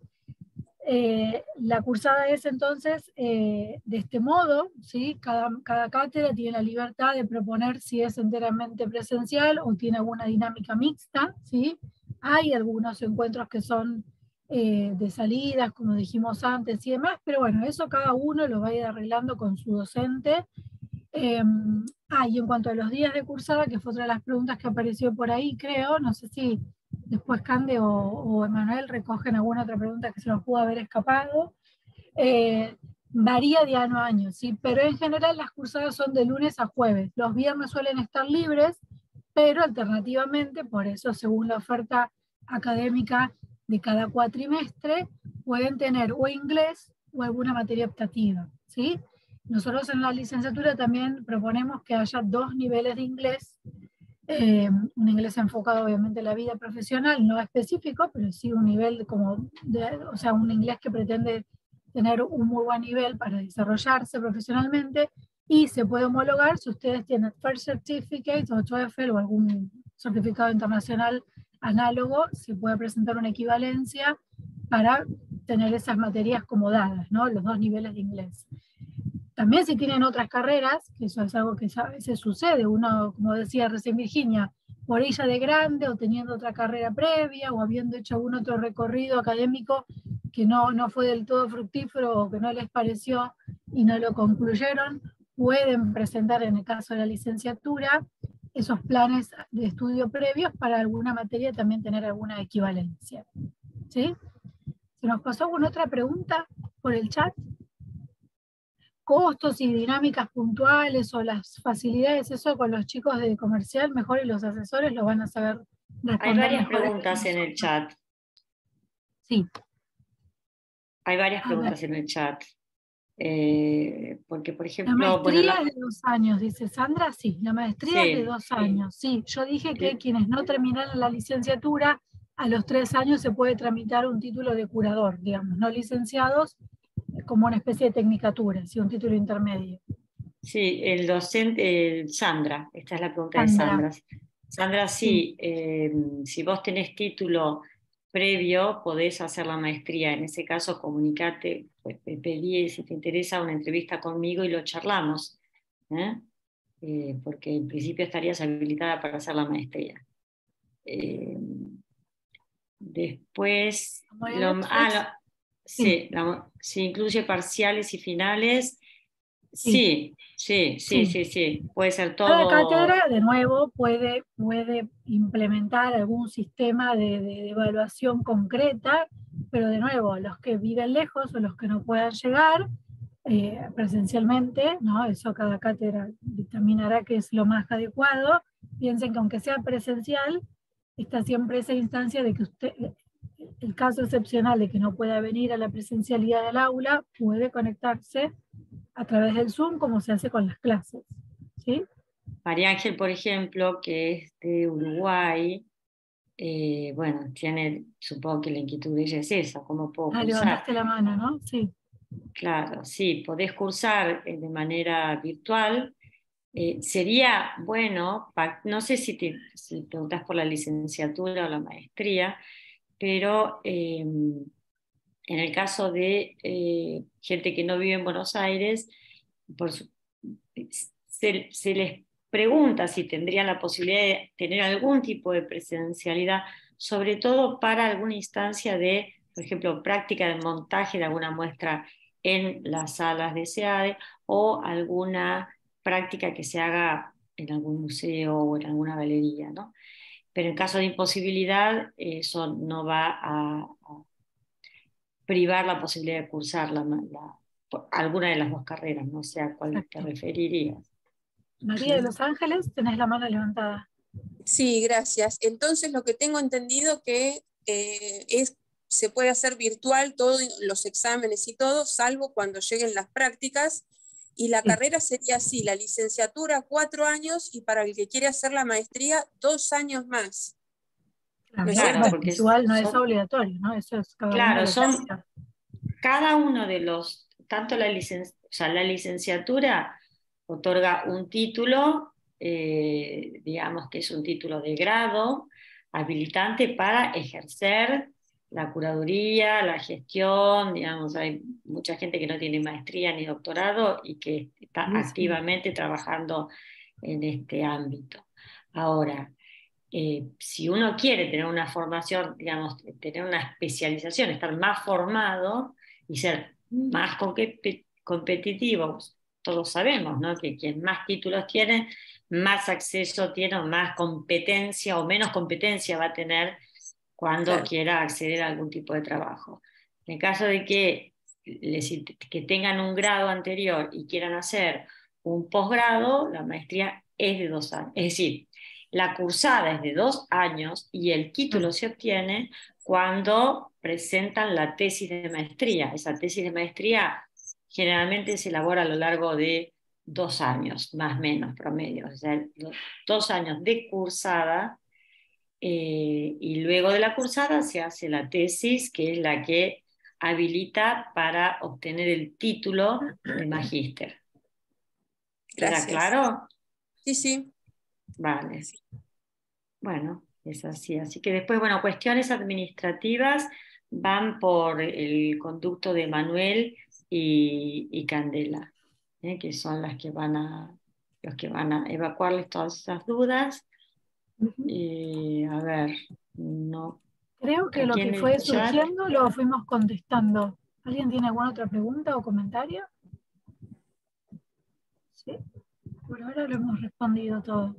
eh, la cursada es entonces eh, de este modo, ¿sí? Cada, cada cátedra tiene la libertad de proponer si es enteramente presencial o tiene alguna dinámica mixta, ¿sí? Hay algunos encuentros que son eh, de salidas, como dijimos antes y demás, pero bueno, eso cada uno lo va a ir arreglando con su docente. Eh, ah, y en cuanto a los días de cursada, que fue otra de las preguntas que apareció por ahí, creo, no sé si después Cande o, o Emanuel recogen alguna otra pregunta que se nos pudo haber escapado, eh, varía de año a año, ¿sí? Pero en general las cursadas son de lunes a jueves, los viernes suelen estar libres, pero alternativamente, por eso según la oferta académica de cada cuatrimestre, pueden tener o inglés o alguna materia optativa, ¿sí? Nosotros en la licenciatura también proponemos que haya dos niveles de inglés, eh, un inglés enfocado obviamente en la vida profesional, no específico, pero sí un nivel como, de, o sea, un inglés que pretende tener un muy buen nivel para desarrollarse profesionalmente, y se puede homologar si ustedes tienen First Certificate o TOEFL o algún certificado internacional análogo, se puede presentar una equivalencia para tener esas materias como dadas, ¿no? Los dos niveles de inglés. También si tienen otras carreras, que eso es algo que a veces sucede, uno, como decía recién Virginia, por ella de grande o teniendo otra carrera previa o habiendo hecho algún otro recorrido académico que no, no fue del todo fructífero o que no les pareció y no lo concluyeron, pueden presentar en el caso de la licenciatura esos planes de estudio previos para alguna materia también tener alguna equivalencia. ¿Sí? ¿Se nos pasó alguna otra pregunta por el chat? Costos y dinámicas puntuales o las facilidades, eso con los chicos de comercial mejor y los asesores lo van a saber responder. Hay varias mejor preguntas en el chat. Sí. Hay varias A preguntas ver. en el chat. Eh, porque, por La ejemplo... maestría bueno, la... es de dos años, dice Sandra, sí, la maestría sí, es de dos años, sí. Yo dije que quienes no terminaran la licenciatura, a los tres años se puede tramitar un título de curador, digamos, no licenciados, como una especie de tecnicatura, sí, un título intermedio. Sí, el docente, el Sandra, esta es la pregunta Sandra. de Sandra. Sandra, sí, sí. Eh, si vos tenés título previo, podés hacer la maestría. En ese caso, comunicate, pues, pedí si te interesa una entrevista conmigo y lo charlamos, ¿eh? Eh, porque en principio estarías habilitada para hacer la maestría. Eh, después, lo, ah, lo, sí, sí. La, si incluye parciales y finales. Sí, sí, sí, sí, sí, sí, puede ser todo. Cada cátedra, de nuevo, puede, puede implementar algún sistema de, de evaluación concreta, pero de nuevo, los que viven lejos o los que no puedan llegar eh, presencialmente, ¿no? Eso cada cátedra dictaminará que es lo más adecuado. Piensen que aunque sea presencial, está siempre esa instancia de que usted, el caso excepcional de que no pueda venir a la presencialidad del aula, puede conectarse a través del Zoom como se hace con las clases. ¿Sí? María Ángel, por ejemplo, que es de Uruguay, eh, bueno, tiene, supongo que la inquietud de ella es esa, ¿cómo puedo ah, cursar? Levantaste la mano, ¿no? Sí. Claro, sí, podés cursar eh, de manera virtual. Eh, sería bueno, pa, no sé si te si preguntás por la licenciatura o la maestría, pero eh, en el caso de eh, gente que no vive en Buenos Aires, por su, se, se les pregunta si tendrían la posibilidad de tener algún tipo de presencialidad, sobre todo para alguna instancia de, por ejemplo, práctica de montaje de alguna muestra en las salas de SEADE o alguna práctica que se haga en algún museo o en alguna galería, ¿no? Pero en caso de imposibilidad, eso no va a, a privar la posibilidad de cursar la, la, alguna de las dos carreras, no sé a cuál Exacto. Te referirías. María de Los Ángeles, tenés la mano levantada. Sí, gracias. Entonces lo que tengo entendido que eh, es, se puede hacer virtual todos los exámenes y todo, salvo cuando lleguen las prácticas, y la sí. carrera sería así, la licenciatura cuatro años y para el que quiere hacer la maestría dos años más. Claro, claro porque igual no son, es obligatorio, ¿no? Eso es cada claro, uno son cada uno de los, tanto la, licen, o sea, la licenciatura otorga un título, eh, digamos que es un título de grado, habilitante para ejercer la curaduría, la gestión, digamos, hay mucha gente que no tiene maestría ni doctorado y que está sí, activamente sí. trabajando en este ámbito. Ahora, eh, si uno quiere tener una formación, digamos, tener una especialización, estar más formado y ser más competitivos, todos sabemos, ¿no? Que quien más títulos tiene, más acceso tiene, más competencia o menos competencia va a tener cuando claro. quiera acceder a algún tipo de trabajo. En el caso de que, les, que tengan un grado anterior y quieran hacer un posgrado, la maestría es de dos años. Es decir, la cursada es de dos años y el título se obtiene cuando presentan la tesis de maestría. Esa tesis de maestría generalmente se elabora a lo largo de dos años, más o menos promedio. O sea, dos años de cursada eh, y luego de la cursada se hace la tesis, que es la que habilita para obtener el título de magíster. ¿Queda Gracias. claro? Sí, sí. Vale. bueno, es así. Así que después, bueno, cuestiones administrativas van por el conducto de Manuel y, y Candela, ¿eh? Que son las que van a, los que van a evacuarles todas esas dudas. Uh-huh. Y a ver, no. Creo que lo que fue surgiendo lo fuimos contestando. ¿Alguien tiene alguna otra pregunta o comentario? Sí, por ahora lo hemos respondido todo.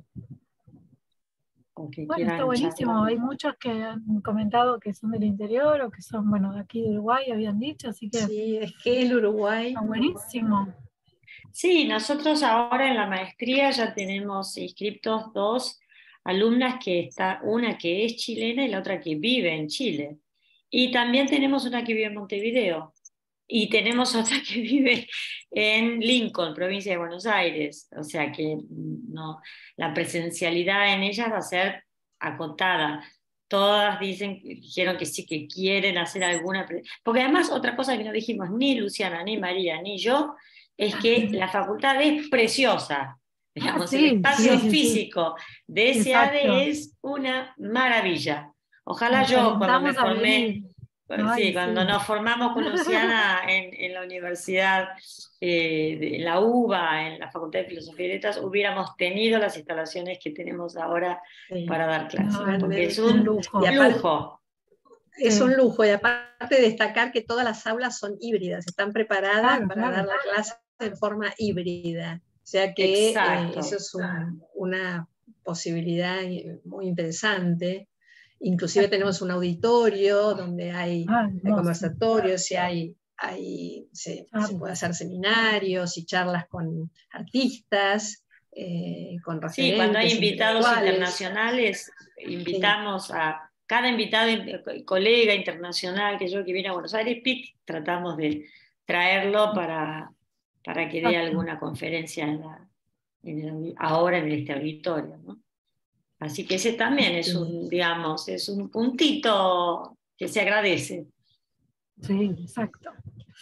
Bueno, está buenísimo. Charlar. Hay muchos que han comentado que son del interior o que son, bueno, de aquí de Uruguay, habían dicho, así que... Sí, es que el Uruguay... Está buenísimo. Sí, nosotros ahora en la maestría ya tenemos inscriptos dos alumnas, que está, una que es chilena y la otra que vive en Chile. Y también tenemos una que vive en Montevideo. Y tenemos otra que vive en Lincoln, provincia de Buenos Aires. O sea que no, la presencialidad en ellas va a ser acotada. Todas dicen, dijeron que sí, que quieren hacer alguna... Porque además otra cosa que no dijimos, ni Luciana, ni María, ni yo, es que la facultad es preciosa. Digamos, ah, sí, el espacio sí, sí, físico sí. de S A D Exacto. Es una maravilla. Ojalá nos yo cuando me formé... Ay, sí, cuando sí. nos formamos con Luciana en, en la universidad, eh, de, en la U B A, en la Facultad de Filosofía y Letras, hubiéramos tenido las instalaciones que tenemos ahora sí. para dar clases, no, porque es un, un lujo. Y aparte, lujo. Es sí. un lujo, y aparte destacar que todas las aulas son híbridas, están preparadas claro, para claro. dar la clase en forma híbrida. O sea que eh, eso es un, una posibilidad muy interesante. Inclusive tenemos un auditorio donde hay, ah, hay conversatorios y hay, hay, se, ah, se puede hacer seminarios y charlas con artistas, eh, con referentes. Sí, cuando hay invitados internacionales, invitamos sí. a cada invitado, colega internacional que yo que viene a Buenos Aires, P I C, tratamos de traerlo para, para que dé alguna conferencia en la, en el, ahora en este auditorio, ¿no? Así que ese también es un, digamos, es un puntito que se agradece. Sí, exacto.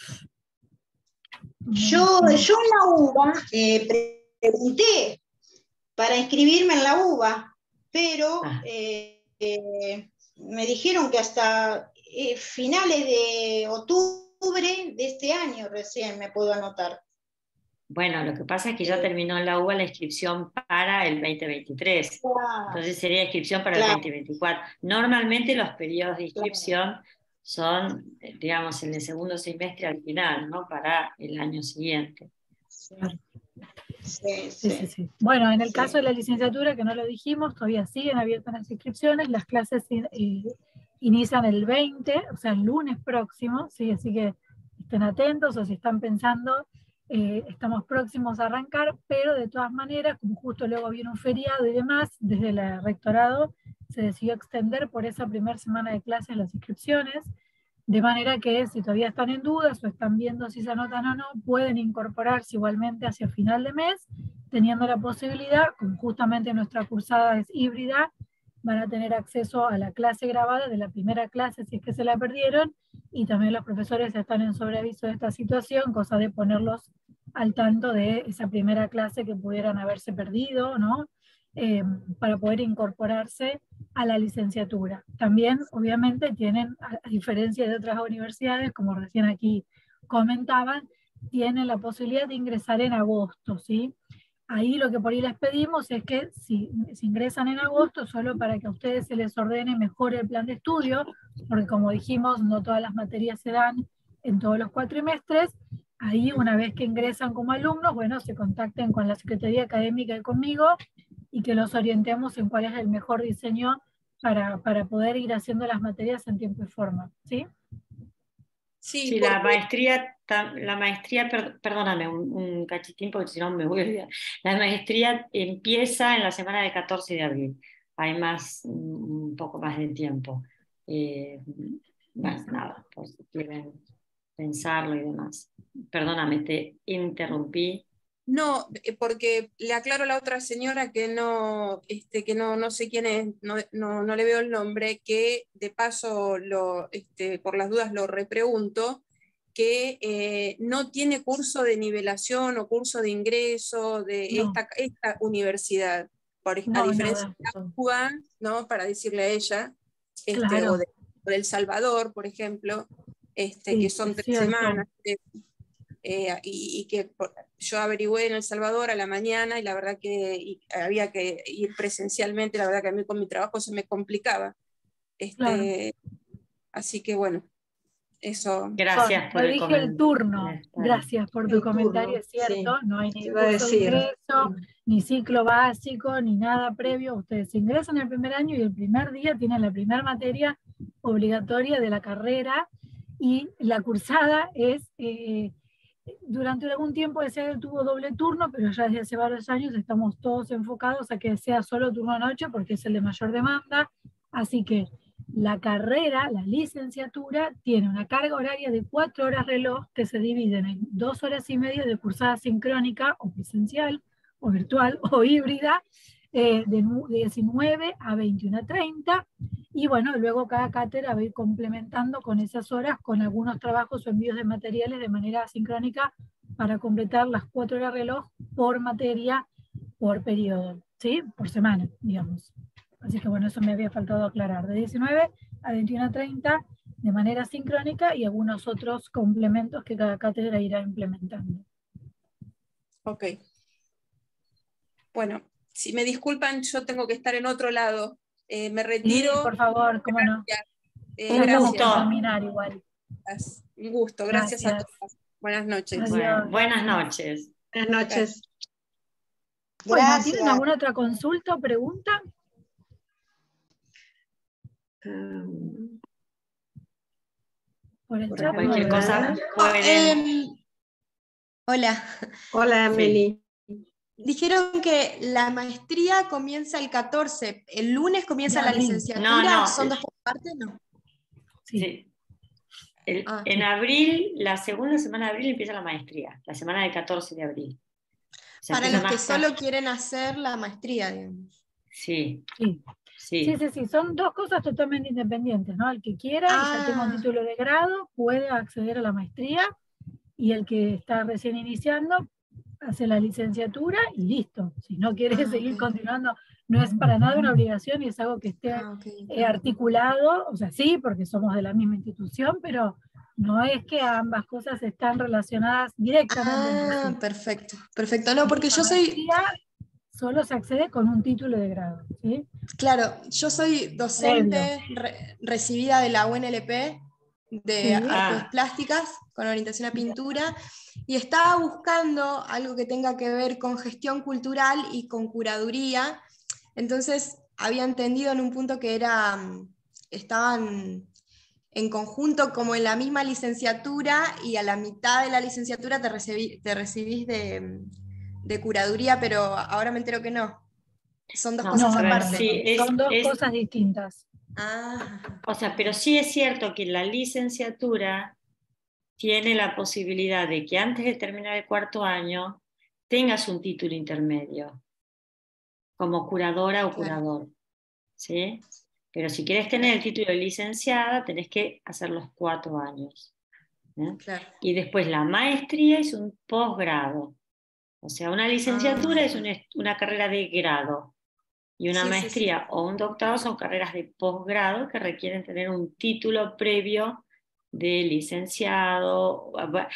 Yo, yo en la U B A eh, pregunté para inscribirme en la U B A, pero ah. eh, eh, me dijeron que hasta eh, finales de octubre de este año recién me puedo anotar. Bueno, lo que pasa es que ya terminó en la U B A la inscripción para el veinte veintitrés, claro. Entonces sería inscripción para claro. el veinte veinticuatro. Normalmente los periodos de inscripción claro. son, digamos, en el segundo semestre al final, ¿no? Para el año siguiente. Claro. Sí, sí, sí, sí. Bueno, en el sí. caso de la licenciatura, que no lo dijimos, todavía siguen abiertas las inscripciones, las clases eh, inician el veinte, o sea, el lunes próximo, ¿sí? Así que estén atentos, o si están pensando... Eh, estamos próximos a arrancar, pero de todas maneras, como justo luego viene un feriado y demás, desde el rectorado se decidió extender por esa primera semana de clases las inscripciones, de manera que si todavía están en dudas o están viendo si se anotan o no, pueden incorporarse igualmente hacia final de mes, teniendo la posibilidad, como justamente nuestra cursada es híbrida, van a tener acceso a la clase grabada de la primera clase si es que se la perdieron, y también los profesores están en sobreaviso de esta situación, cosa de ponerlos al tanto de esa primera clase que pudieran haberse perdido, ¿no? Eh, para poder incorporarse a la licenciatura. También, obviamente, tienen, a, a diferencia de otras universidades, como recién aquí comentaban, tienen la posibilidad de ingresar en agosto, ¿sí? Ahí lo que por ahí les pedimos es que si, si ingresan en agosto, solo para que a ustedes se les ordene mejor el plan de estudio, porque como dijimos, no todas las materias se dan en todos los cuatrimestres. Ahí una vez que ingresan como alumnos, bueno, se contacten con la Secretaría Académica y conmigo, y que los orientemos en cuál es el mejor diseño para, para poder ir haciendo las materias en tiempo y forma, ¿sí? Sí, sí, la maestría, la maestría, perdóname un, un cachitín porque si no me voy a olvidar. La maestría empieza en la semana del catorce de abril. Hay más, un poco más de tiempo. Eh, bueno, nada, por si quieren pensarlo y demás. Perdóname, te interrumpí. No, porque le aclaro a la otra señora que no, este, que no, no sé quién es, no, no, no le veo el nombre, que de paso, lo, este, por las dudas lo repregunto, que eh, no tiene curso de nivelación o curso de ingreso de no. esta, esta universidad, por, No, a diferencia nada. de Cuba, ¿no? Para decirle a ella, este, Claro. o, de, o de El Salvador, por ejemplo, este, Sí, que son es tres cierto. semanas, eh, eh, y, y que por- yo averigüé en El Salvador a la mañana y la verdad que y había que ir presencialmente, la verdad que a mí con mi trabajo se me complicaba. Este, Así que bueno, eso. Gracias Son, por no el dije el turno. comentario. Gracias por tu El comentario, turno, es cierto. sí. No hay Te ni iba a curso de decir. ingreso, ni ciclo básico, ni nada previo. Ustedes ingresan el primer año y el primer día tienen la primera materia obligatoria de la carrera, y la cursada es, eh, durante algún tiempo ese tuvo doble turno, pero ya desde hace varios años estamos todos enfocados a que sea solo turno noche porque es el de mayor demanda. Así que la carrera, la licenciatura, tiene una carga horaria de cuatro horas reloj que se dividen en dos horas y media de cursada sincrónica o presencial, o virtual, o híbrida, eh, de diecinueve a veintiuno treinta, y bueno, luego cada cátedra va a ir complementando con esas horas con algunos trabajos o envíos de materiales de manera asincrónica para completar las cuatro horas reloj por materia, por periodo, ¿sí? Por semana, digamos. Así que bueno, eso me había faltado aclarar. De diecinueve a veintiuno treinta de manera sincrónica y algunos otros complementos que cada cátedra irá implementando. Ok. Bueno, si me disculpan, yo tengo que estar en otro lado. Eh, me retiro. Sí, por favor, cómo no. Eh, Un Tenemos gusto. que terminar igual. Un gusto, gracias, Gracias. a todas. Buenas noches. Adiós. Bueno, buenas noches. Buenas noches. Bueno, Gracias. ¿tienen alguna otra consulta o pregunta? Um, Por el Por chat. cualquier no, cosa ¿verdad? pueden. Em, hola. Hola, Emily. Dijeron que la maestría comienza el catorce. ¿El lunes comienza De la abril. licenciatura? No, no. ¿Son dos partes? No. Sí. Sí. El- Ah, en sí. abril, la segunda semana de abril empieza la maestría, la semana del catorce de abril. Se Para empieza los que más tarde. solo quieren hacer la maestría, digamos. Sí, Sí. sí. Sí, sí, sí, son dos cosas totalmente independientes, ¿no? El que quiera y ya tenga un Ah. título de grado puede acceder a la maestría, y el que está recién iniciando hace la licenciatura y listo. Si no quiere Ah, seguir ok. continuando, no es para nada una obligación y es algo que esté Ah, ok. eh, articulado, o sea, sí, porque somos de la misma institución, pero no es que ambas cosas están relacionadas directamente entre Ah, sí. perfecto. Perfecto. No, porque La yo soy, maestría solo se accede con un título de grado, ¿sí? claro, yo soy docente re- recibida de la U N L P de Sí. artes Ah. plásticas con orientación a pintura, y estaba buscando algo que tenga que ver con gestión cultural y con curaduría. Entonces había entendido en un punto que era, mm, estaban en conjunto como en la misma licenciatura, y a la mitad de la licenciatura te, recibí- te recibís de, de curaduría, pero ahora me entero que no. Son dos No, cosas No, no, aparte. sí, no, es, son dos es- cosas distintas. Ah, o sea, pero sí es cierto que la licenciatura tiene la posibilidad de que antes de terminar el cuarto año tengas un título intermedio como curadora o claro. curador, ¿sí? Pero si quieres tener el título de licenciada, tenés que hacer los cuatro años. ¿eh? Claro. Y después la maestría es un posgrado. O sea, una licenciatura Ah. es una, una carrera de grado. Y una Sí, sí, maestría o un doctorado son carreras de posgrado que requieren tener un título previo de licenciado.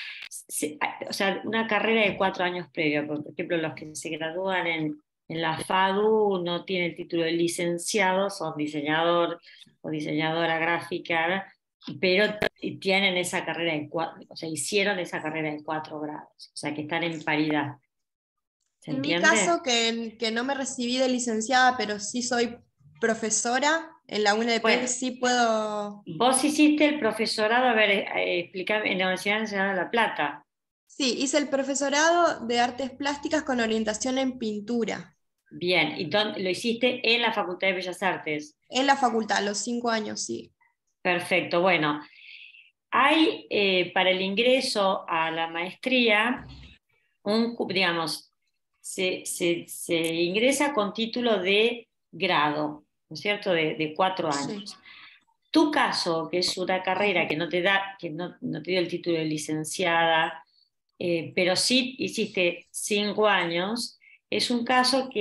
O sea, una carrera de cuatro años previo. Por ejemplo, los que se gradúan en, en la FADU no tienen el título de licenciado, son diseñador o diseñadora gráfica, pero tienen esa carrera de cuatro, o sea, hicieron esa carrera de cuatro grados. O sea, que están en paridad. ¿Se En mi entiende? caso, que, que no me recibí de licenciada, pero sí soy profesora en la U N L P, Bueno. sí puedo... Vos hiciste el profesorado, a ver, eh, explícame, en la Universidad Nacional de La Plata. Sí, hice el profesorado de artes plásticas con orientación en pintura. Bien, y dónde- lo hiciste en la Facultad de Bellas Artes. En la facultad, los cinco años, sí. Perfecto, bueno. Hay eh, para el ingreso a la maestría, un, cu- digamos, se, se, se ingresa con título de grado, ¿no es cierto?, de, de cuatro años. Sí. Tu caso, que es una carrera que no te da, que no, no te dio el título de licenciada, eh, pero sí hiciste cinco años, es un caso que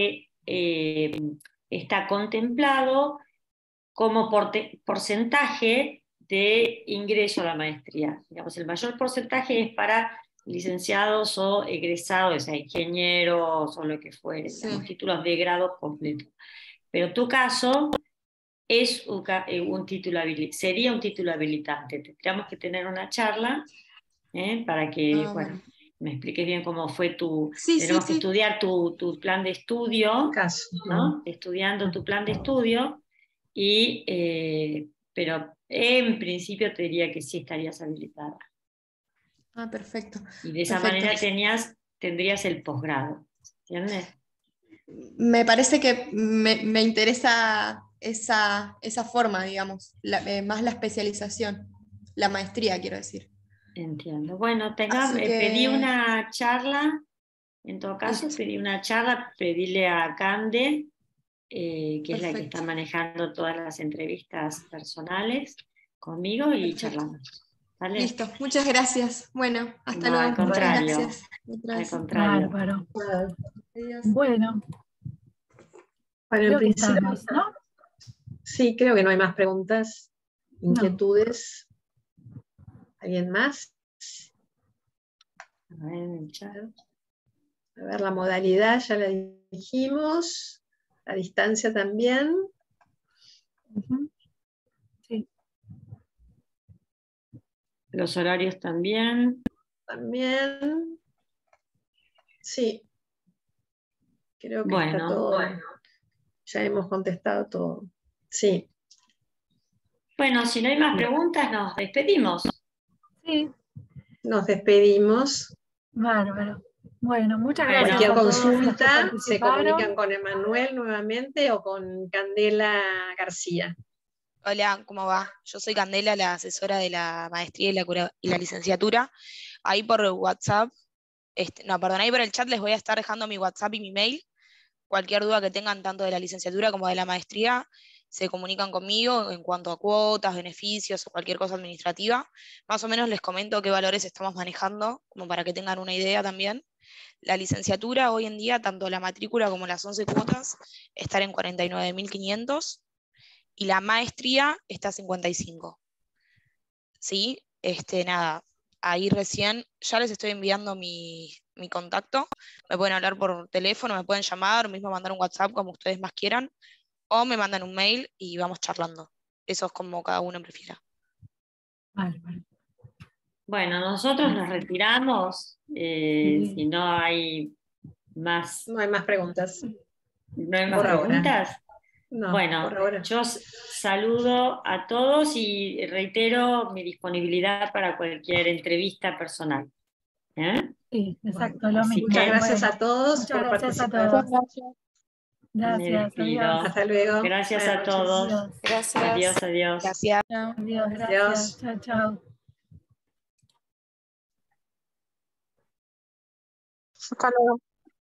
eh, está contemplado como porcentaje de ingreso a la maestría. Digamos, el mayor porcentaje es para licenciados o egresados, o sea, ingenieros o lo que fuere, sí. Digamos, títulos de grado completo. Pero tu caso es un, un título sería un título habilitante. Tendríamos que tener una charla ¿eh? para que, ah, bueno, me expliques bien cómo fue tu... Sí, tenemos sí, que sí. estudiar tu, tu plan de estudio, caso, ¿no? Estudiando tu plan de estudio, y, eh, pero en principio te diría que sí estarías habilitada. Ah, perfecto. Y de esa perfecto. manera tenías, tendrías el posgrado, ¿entiendes? Me parece que me, me interesa esa, esa forma, digamos, la, eh, más la especialización, la maestría, quiero decir. Entiendo. Bueno, tenga, que... eh, pedí una charla, en todo caso, Listo. pedí una charla, pedíle a Cande, eh, que Perfecto. es la que está manejando todas las entrevistas personales conmigo, y Perfecto. charlamos. ¿Vale? Listo, muchas gracias. Bueno, hasta no, luego. Al contrario. Gracias. Al contrario. Bárbaro. Bueno. Bueno, en principio, estamos, ¿no? Sí, creo que no hay más preguntas, inquietudes. No. ¿Alguien más? A ver, a ver, la modalidad ya la dijimos, la distancia también. Uh-huh. Sí. Los horarios también. También. Sí. Creo que bueno, está todo. Bueno. Ya hemos contestado todo. Sí. Bueno, si no hay más preguntas, nos despedimos. Sí. Nos despedimos. Bárbaro. Bueno, muchas gracias. Cualquier a todos consulta se comunican con Emanuel nuevamente o con Candela García. Hola, ¿cómo va? Yo soy Candela, la asesora de la maestría y la, cura y la licenciatura. Ahí por WhatsApp, este, no, perdón, ahí por el chat les voy a estar dejando mi WhatsApp y mi mail. Cualquier duda que tengan tanto de la licenciatura como de la maestría, se comunican conmigo en cuanto a cuotas, beneficios o cualquier cosa administrativa. Más o menos les comento qué valores estamos manejando, como para que tengan una idea también. La licenciatura hoy en día, tanto la matrícula como las once cuotas, están en cuarenta y nueve mil quinientos y la maestría está a cincuenta y cinco. ¿Sí? Este, nada, ahí recién ya les estoy enviando mi, mi contacto. Me pueden hablar por teléfono, me pueden llamar, o mismo mandar un WhatsApp, como ustedes más quieran, o me mandan un mail y vamos charlando. Eso es como cada uno prefiera. Vale, vale. Bueno, nosotros nos retiramos. Eh, sí. Si no hay más... No hay más preguntas. ¿No hay más por preguntas? Ahora. No, bueno, por ahora. Yo saludo a todos y reitero mi disponibilidad para cualquier entrevista personal. ¿Eh? Sí, exacto. Bueno, lo muchas mismo. gracias bueno, a todos muchas por gracias participar. A todos. Gracias, adiós. Hasta luego. Gracias a todos. Adiós. Gracias. Adiós, adiós. Gracias. Adiós, gracias. Chao, chao. Hasta luego.